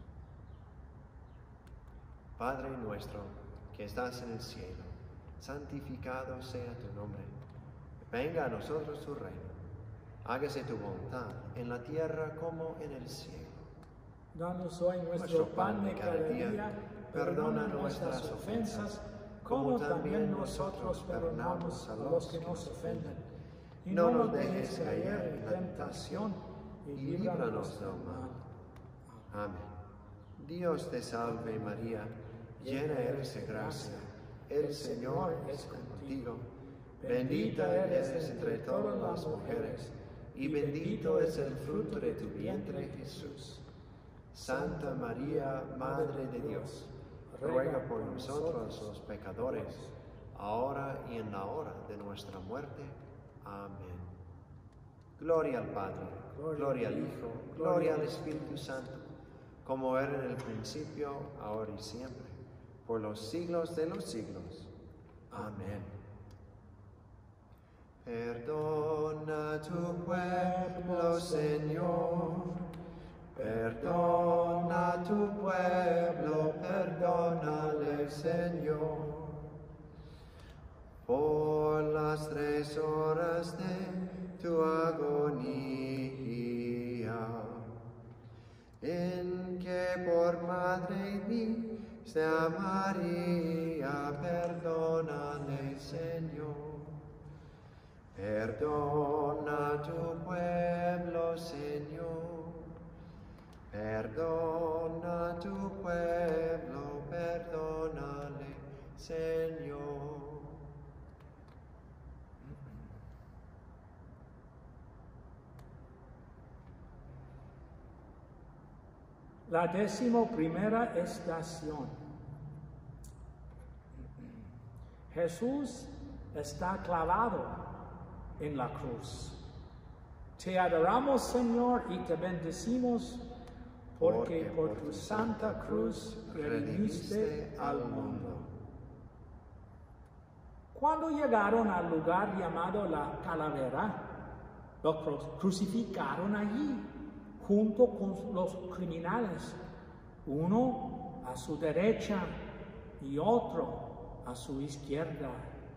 Speaker 3: Padre nuestro que estás en el cielo, santificado sea tu nombre. Venga a nosotros tu reino. Hágase tu voluntad en la tierra como en el cielo.
Speaker 1: Danos hoy nuestro, nuestro pan de cada día. día. Perdona nuestras ofensas, como también nosotros perdonamos a los que nos ofenden. Y no nos dejes caer en tentación, y líbranos del mal.
Speaker 3: Amén. Dios te salve María, llena eres de gracia, el Señor es contigo. Bendita eres entre todas las mujeres, y bendito es el fruto de tu vientre, Jesús. Santa María, Madre de Dios, ruega por nosotros los pecadores, ahora y en la hora de nuestra muerte. Amén. Gloria al Padre, gloria al Hijo, gloria al Espíritu Santo, como era en el principio, ahora y siempre, por los siglos de los siglos. Amén. Perdona tu pueblo, Señor. Perdona tu pueblo, perdónale, Señor. Por las tres horas de tu agonía, en que por madre mía María, perdónale, Señor. Perdona tu pueblo, Señor. Perdona tu pueblo, perdónale, Señor.
Speaker 1: La décimo primera estación. Jesús está clavado en la cruz. Te adoramos, Señor, y te bendecimos, porque por tu santa cruz redimiste al mundo. Cuando llegaron al lugar llamado la Calavera, lo crucificaron allí, junto con los criminales, uno a su derecha y otro a su izquierda.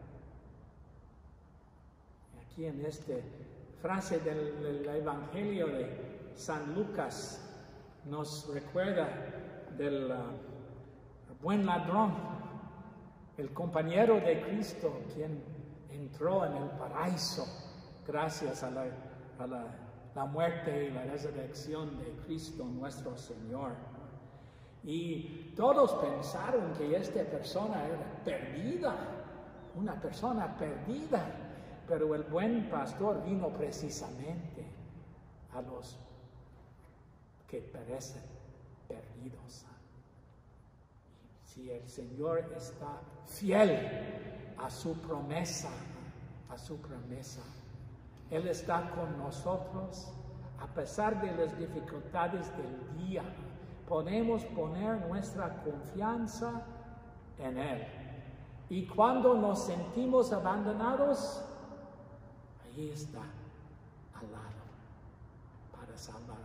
Speaker 1: Aquí en esta frase del, del Evangelio de San Lucas nos recuerda del uh, buen ladrón, el compañero de Cristo, quien entró en el paraíso gracias a la, a la, la muerte y la resurrección de Cristo nuestro Señor. Y todos pensaron que esta persona era perdida, una persona perdida, pero el buen pastor vino precisamente a los que perecen perdidos. Si el Señor está fiel a su promesa, a su promesa, Él está con nosotros a pesar de las dificultades del día. Podemos poner nuestra confianza en Él. Y cuando nos sentimos abandonados, ahí está, al lado, para salvarnos.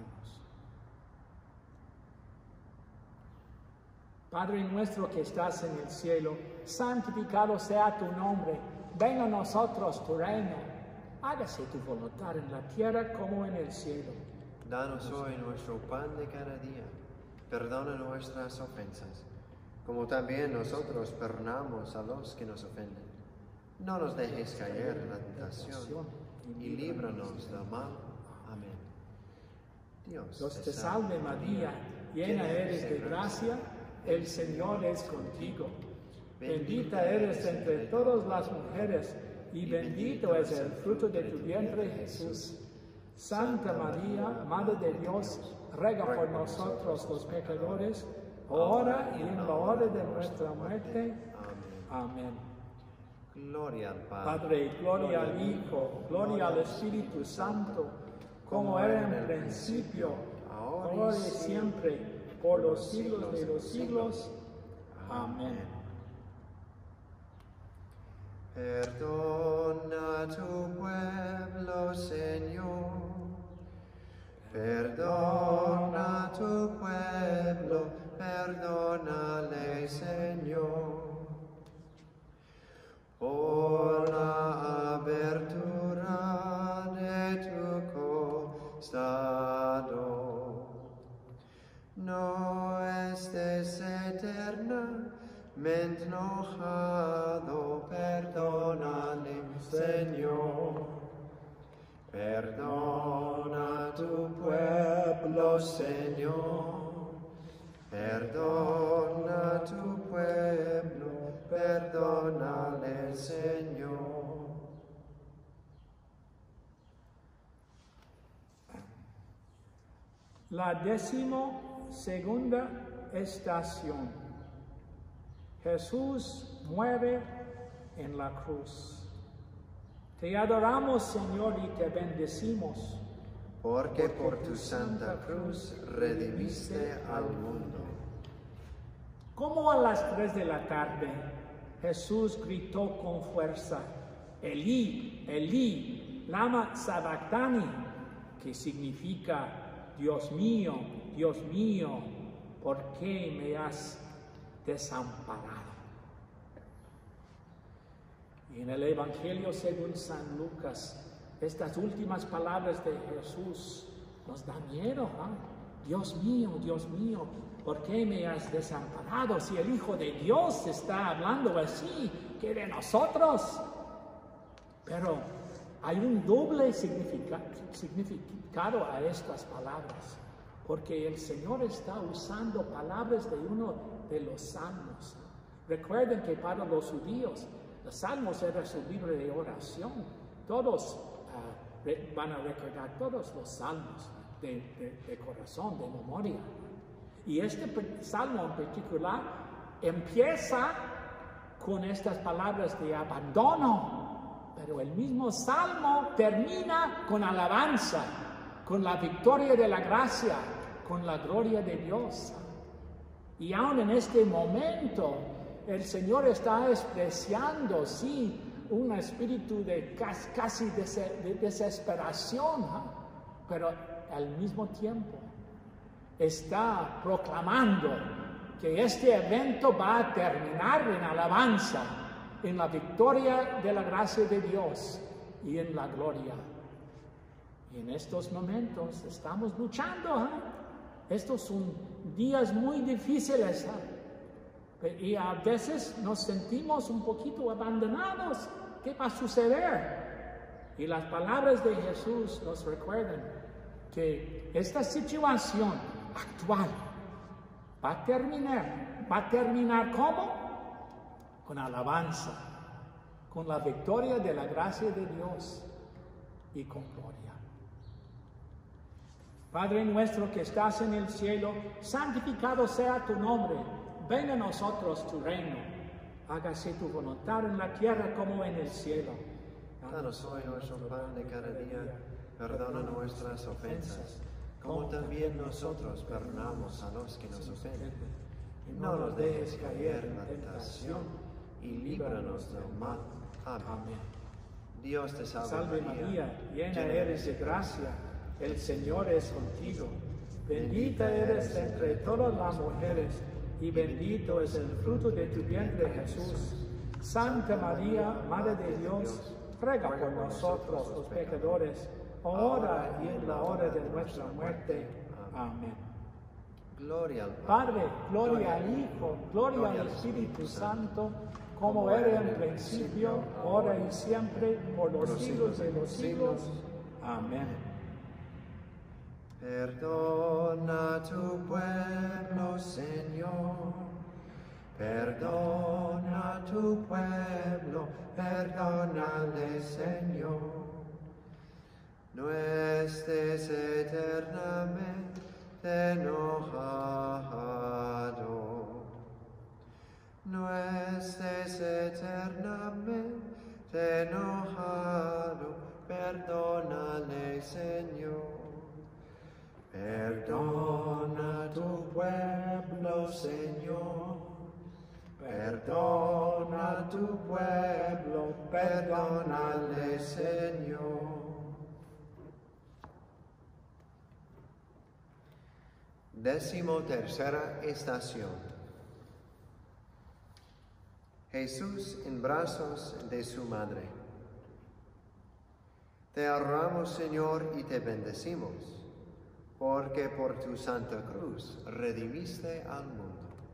Speaker 1: Padre nuestro que estás en el cielo, santificado sea tu nombre. Venga a nosotros tu reino. Hágase tu voluntad en la tierra como en el cielo.
Speaker 3: Danos hoy nuestro pan de cada día. Perdona nuestras ofensas, como también nosotros perdonamos a los que nos ofenden. No nos dejes caer en la tentación y líbranos del mal. Amén. Dios,
Speaker 1: Dios te salve María, llena eres de gracia, el Señor es contigo. Bendita eres entre todas las mujeres, y bendito es el fruto de tu vientre, Jesús. Santa María, Madre de Dios, ruega por nosotros los pecadores, ahora y en la hora de nuestra muerte. Amén.
Speaker 3: Gloria al Padre,
Speaker 1: Padre, gloria al Hijo, gloria al Espíritu Santo, como era en el principio, ahora y siempre, por los siglos de los siglos. Amén.
Speaker 3: Perdona tu pueblo, Señor. Perdona tu pueblo, perdónale, Señor. Por la abertura de tu costado, no estés eternamente enojado, perdónale, Señor. Perdona tu pueblo, Señor. Perdona tu pueblo, perdónale, Señor.
Speaker 1: La décimo segunda estación. Jesús muere en la cruz. Te adoramos, Señor, y te bendecimos.
Speaker 3: Porque por tu santa cruz redimiste al mundo.
Speaker 1: Como a las tres de la tarde, Jesús gritó con fuerza, Elí, Elí, lama sabactani, que significa, Dios mío, Dios mío, ¿por qué me has desamparado? Y en el Evangelio según San Lucas, estas últimas palabras de Jesús nos dan miedo. ¿eh? Dios mío, Dios mío, ¿por qué me has desamparado? Si el Hijo de Dios está hablando así, ¿qué de nosotros? Pero hay un doble significa, significado a estas palabras, porque el Señor está usando palabras de uno de los salmos. Recuerden que para los judíos, los salmos era su libro de oración. Todos uh, re, van a recordar todos los salmos de, de, de corazón, de memoria. Y este salmo en particular empieza con estas palabras de abandono, pero el mismo salmo termina con alabanza, con la victoria de la gracia, con la gloria de Dios. Y aún en este momento, el Señor está expresando, sí, un espíritu de casi, casi de desesperación, ¿eh? Pero al mismo tiempo está proclamando que este evento va a terminar en alabanza, en la victoria de la gracia de Dios y en la gloria. Y en estos momentos estamos luchando, ¿eh? Estos son días muy difíciles, ¿eh? Y a veces nos sentimos un poquito abandonados. ¿Qué va a suceder? Y las palabras de Jesús nos recuerdan que esta situación actual va a terminar. ¿Va a terminar cómo? Con alabanza, con la victoria de la gracia de Dios y con gloria. Padre nuestro que estás en el cielo, santificado sea tu nombre. Venga a nosotros tu reino. Hágase tu voluntad en la tierra como en el cielo.
Speaker 3: Danos hoy nuestro pan de cada día. Perdona nuestras ofensas, como también nosotros perdonamos a los que nos ofenden. Y no nos dejes caer en la tentación, y líbranos del mal. Amén. Dios te salve,
Speaker 1: Salve María, llena eres de gracia, el Señor es contigo. Bendita eres entre todas las mujeres, y bendito es el fruto de tu vientre, Jesús. Santa María, Madre de Dios, ruega por nosotros los pecadores, ahora y en la hora de nuestra muerte. Amén.
Speaker 3: Gloria al
Speaker 1: Padre, gloria al Hijo, gloria al Espíritu Santo, como era en principio, ahora y siempre, por los siglos de los siglos. Amén.
Speaker 3: Perdona tu pueblo, Señor. Perdona tu pueblo, perdónale, Señor. No estés eternamente enojado. No estés eternamente enojado. Perdónale, Señor. Perdona tu pueblo, Señor. Perdona tu pueblo, perdónale, Señor. Décimo tercera estación. Jesús en brazos de su madre. Te honramos, Señor, y te bendecimos, porque por tu santa cruz redimiste al mundo.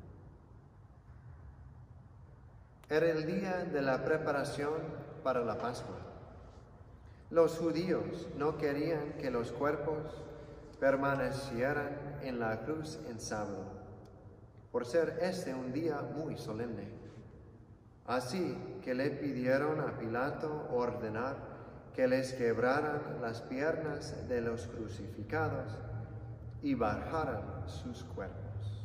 Speaker 3: Era el día de la preparación para la Pascua. Los judíos no querían que los cuerpos permanecieran en la cruz en sábado, por ser este un día muy solemne. Así que le pidieron a Pilato ordenar que les quebraran las piernas de los crucificados y bajaran sus cuerpos.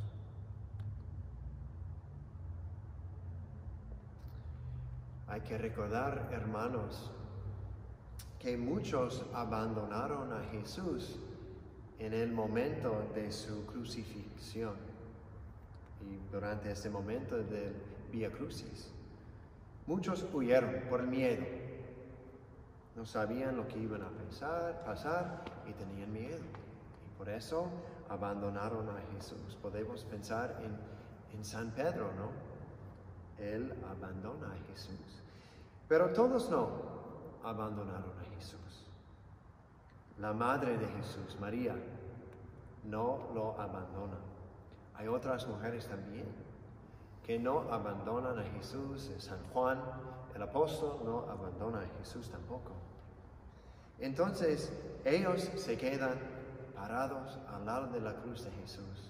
Speaker 3: Hay que recordar, hermanos, que muchos abandonaron a Jesús en el momento de su crucifixión y durante este momento del Vía Crucis. Muchos huyeron por el miedo. No sabían lo que iban a pasar, pasar y tenían miedo. Y por eso abandonaron a Jesús. Podemos pensar en, en San Pedro, ¿no? Él abandona a Jesús. Pero todos no abandonaron a Jesús. La madre de Jesús, María, no lo abandona. Hay otras mujeres también que no abandonan a Jesús. San Juan, el apóstol, no abandona a Jesús tampoco. Entonces, ellos se quedan parados al lado de la cruz de Jesús,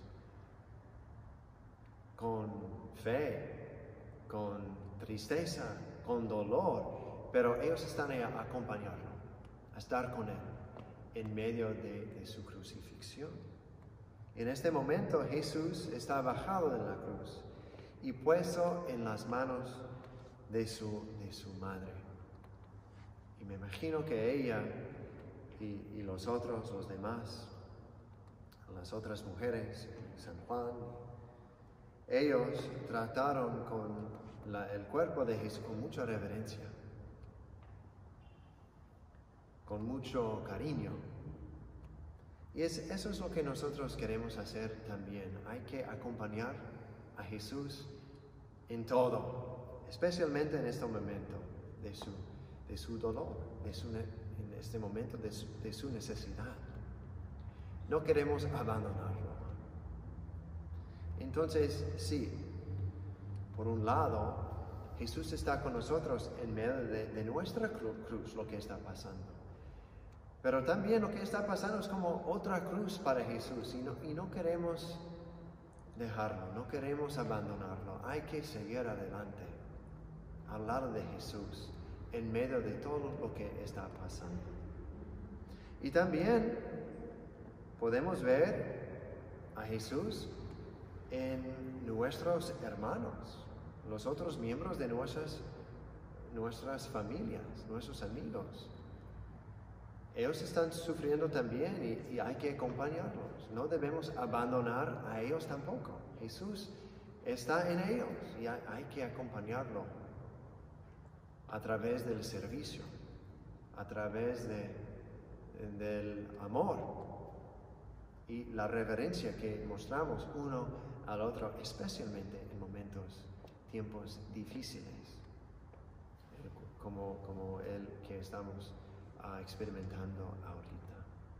Speaker 3: con fe, con tristeza, con dolor, pero ellos están ahí a acompañarlo, a estar con él en medio de, de su crucifixión. En este momento Jesús está bajado de la cruz y puesto en las manos de su, de su madre. Y me imagino que ella y, y los otros, los demás, las otras mujeres, San Juan, ellos trataron con la, el cuerpo de Jesús con mucha reverencia, con mucho cariño. Y es, eso es lo que nosotros queremos hacer también. Hay que acompañar a Jesús en todo, especialmente en este momento de su, de su dolor, de su, en este momento de su, de su necesidad. No queremos abandonarlo. Entonces, sí, por un lado, Jesús está con nosotros en medio de, de nuestra cruz, lo que está pasando. Pero también lo que está pasando es como otra cruz para Jesús y no, y no queremos dejarlo, no queremos abandonarlo. Hay que seguir adelante, al lado de Jesús, en medio de todo lo que está pasando. Y también podemos ver a Jesús en nuestros hermanos, los otros miembros de nuestras, nuestras familias, nuestros amigos. Ellos están sufriendo también y, y hay que acompañarlos. No debemos abandonar a ellos tampoco. Jesús está en ellos y hay, hay que acompañarlo a través del servicio, a través de, del amor y la reverencia que mostramos uno al otro, especialmente en momentos, tiempos difíciles, como, como el que estamos Uh, experimentando ahorita.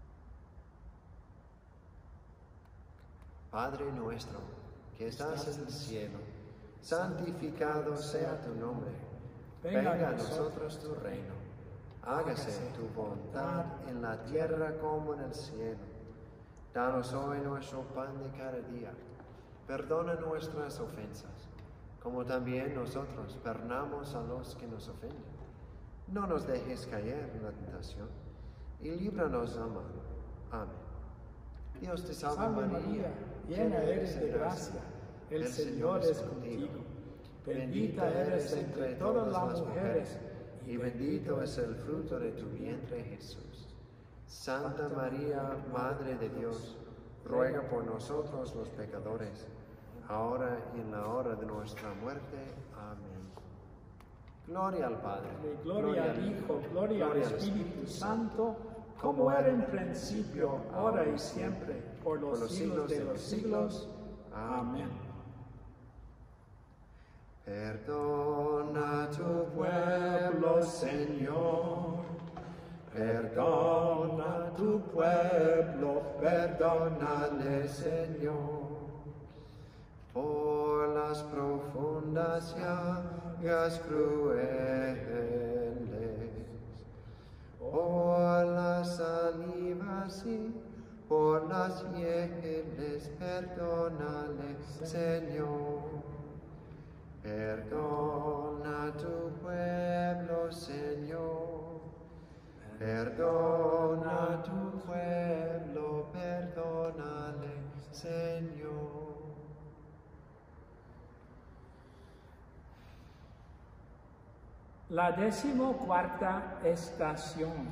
Speaker 3: Padre nuestro, que estás en el cielo, santificado sea tu nombre. Venga a nosotros tu reino. Hágase tu voluntad en la tierra como en el cielo. Danos hoy nuestro pan de cada día. Perdona nuestras ofensas, como también nosotros perdonamos a los que nos ofenden. No nos dejes caer en la tentación, y líbranos del mal. Amén. Dios te salve,
Speaker 1: Salve María, llena eres de gracia, el Señor es contigo. Bendita eres entre todas las mujeres,
Speaker 3: y bendito es el fruto de tu vientre, Jesús. Santa María, Madre de Dios, ruega por nosotros los pecadores, ahora y en la hora de nuestra muerte. Amén. Gloria al Padre,
Speaker 1: gloria al Hijo, gloria al Espíritu Santo, como era en principio, ahora y siempre, por los, por los siglos de los siglos. Amén.
Speaker 3: Perdona tu pueblo, Señor. Perdona tu pueblo, perdónale, Señor. Por las profundas llagas crueles, por las salivas y por las hieles, perdónale, Señor. Perdona tu pueblo, Señor. Perdona tu pueblo, perdónale, Señor.
Speaker 1: La decimocuarta estación.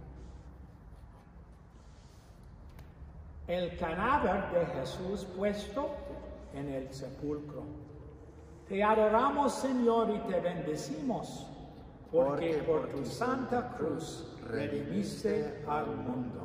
Speaker 1: El cadáver de Jesús puesto en el sepulcro. Te adoramos, Señor, y te bendecimos, porque por tu santa cruz redimiste al mundo.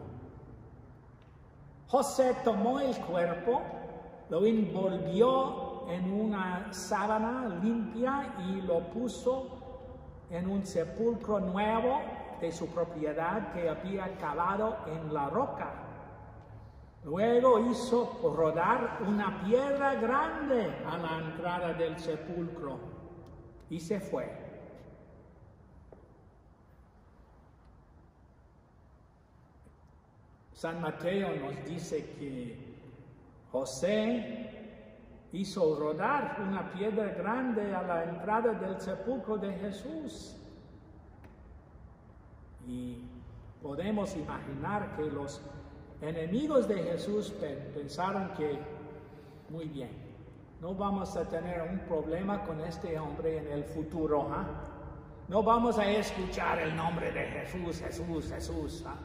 Speaker 1: José tomó el cuerpo, lo envolvió en una sábana limpia y lo puso en un sepulcro nuevo de su propiedad que había cavado en la roca. Luego hizo rodar una piedra grande a la entrada del sepulcro y se fue. San Mateo nos dice que José hizo rodar una piedra grande a la entrada del sepulcro de Jesús. Y podemos imaginar que los enemigos de Jesús pensaron que, muy bien, no vamos a tener un problema con este hombre en el futuro, ¿ah? No vamos a escuchar el nombre de Jesús, Jesús, Jesús, ¿ah?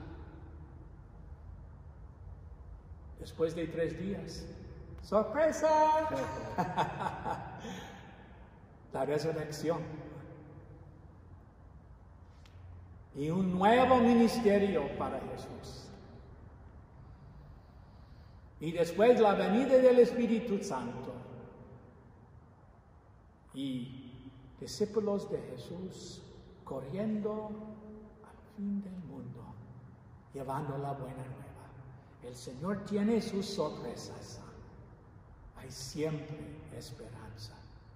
Speaker 1: Después de tres días, ¡sorpresa! La resurrección. Y un nuevo ministerio para Jesús. Y después la venida del Espíritu Santo. Y discípulos de Jesús corriendo al fin del mundo, llevando la buena nueva. El Señor tiene sus sorpresas. Hay siempre esperanza.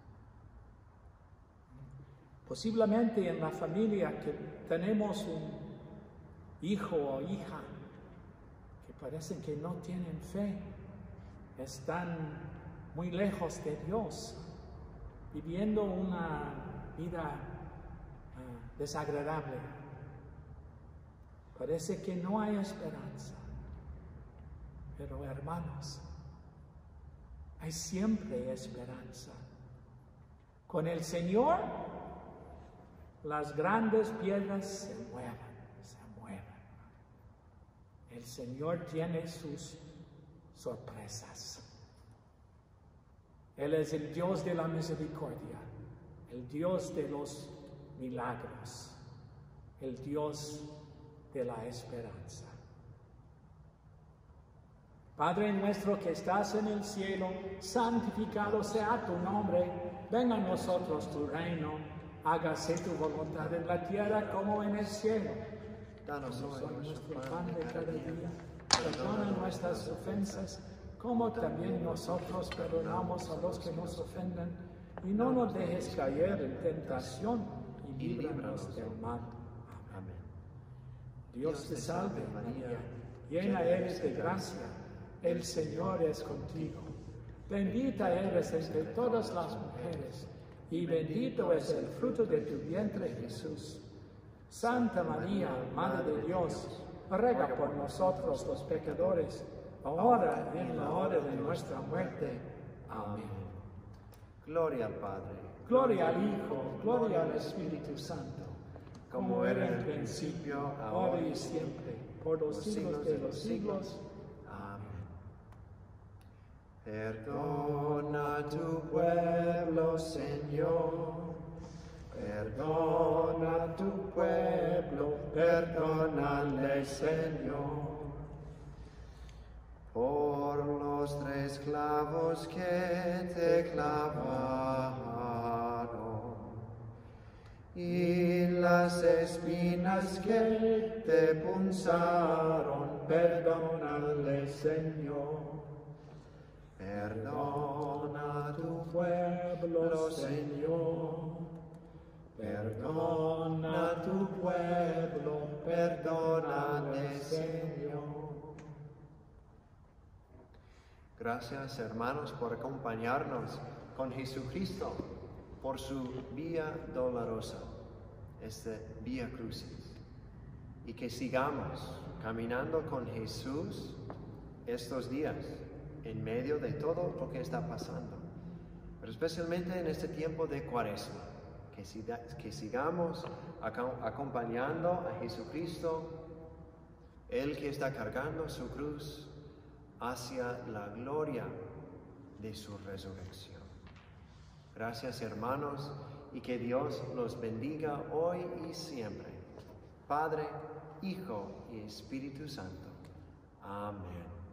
Speaker 1: Posiblemente en la familia que tenemos un hijo o hija que parecen que no tienen fe, están muy lejos de Dios, viviendo una vida uh, desagradable. Parece que no hay esperanza. Pero hermanos, hay siempre esperanza. Con el Señor, las grandes piedras se mueven, se mueven. El Señor tiene sus sorpresas. Él es el Dios de la misericordia, el Dios de los milagros, el Dios de la esperanza. Padre nuestro que estás en el cielo, santificado sea tu nombre, venga a nosotros tu reino, hágase tu voluntad en la tierra como en el cielo. Danos hoy nuestro pan de cada día, perdona nuestras ofensas, como también nosotros perdonamos a los que nos ofenden, y no nos dejes caer en tentación, y líbranos del mal. Amén. Dios te salve, María, llena eres de gracia. El Señor es contigo. Bendita eres entre todas las mujeres, y bendito es el fruto de tu vientre, Jesús. Santa María, Madre de Dios, ruega por nosotros los pecadores, ahora y en la hora de nuestra muerte. Amén.
Speaker 3: Gloria al Padre,
Speaker 1: gloria al Hijo, gloria al Espíritu Santo, como era en el principio, ahora y siempre, por los siglos de los siglos.
Speaker 3: Perdona tu pueblo, Señor, perdona tu pueblo, perdónale, Señor, por los tres clavos que te clavaron y las espinas que te punzaron, perdónale, Señor. Perdona tu pueblo, Señor. Perdona tu pueblo, perdónale, Señor. Gracias, hermanos, por acompañarnos con Jesucristo por su vía dolorosa, este Vía Crucis. Y que sigamos caminando con Jesús estos días, en medio de todo lo que está pasando, pero especialmente en este tiempo de Cuaresma, que, siga, que sigamos acompañando a Jesucristo, Él que está cargando su cruz hacia la gloria de su resurrección. Gracias, hermanos, y que Dios los bendiga hoy y siempre. Padre, Hijo y Espíritu Santo. Amén.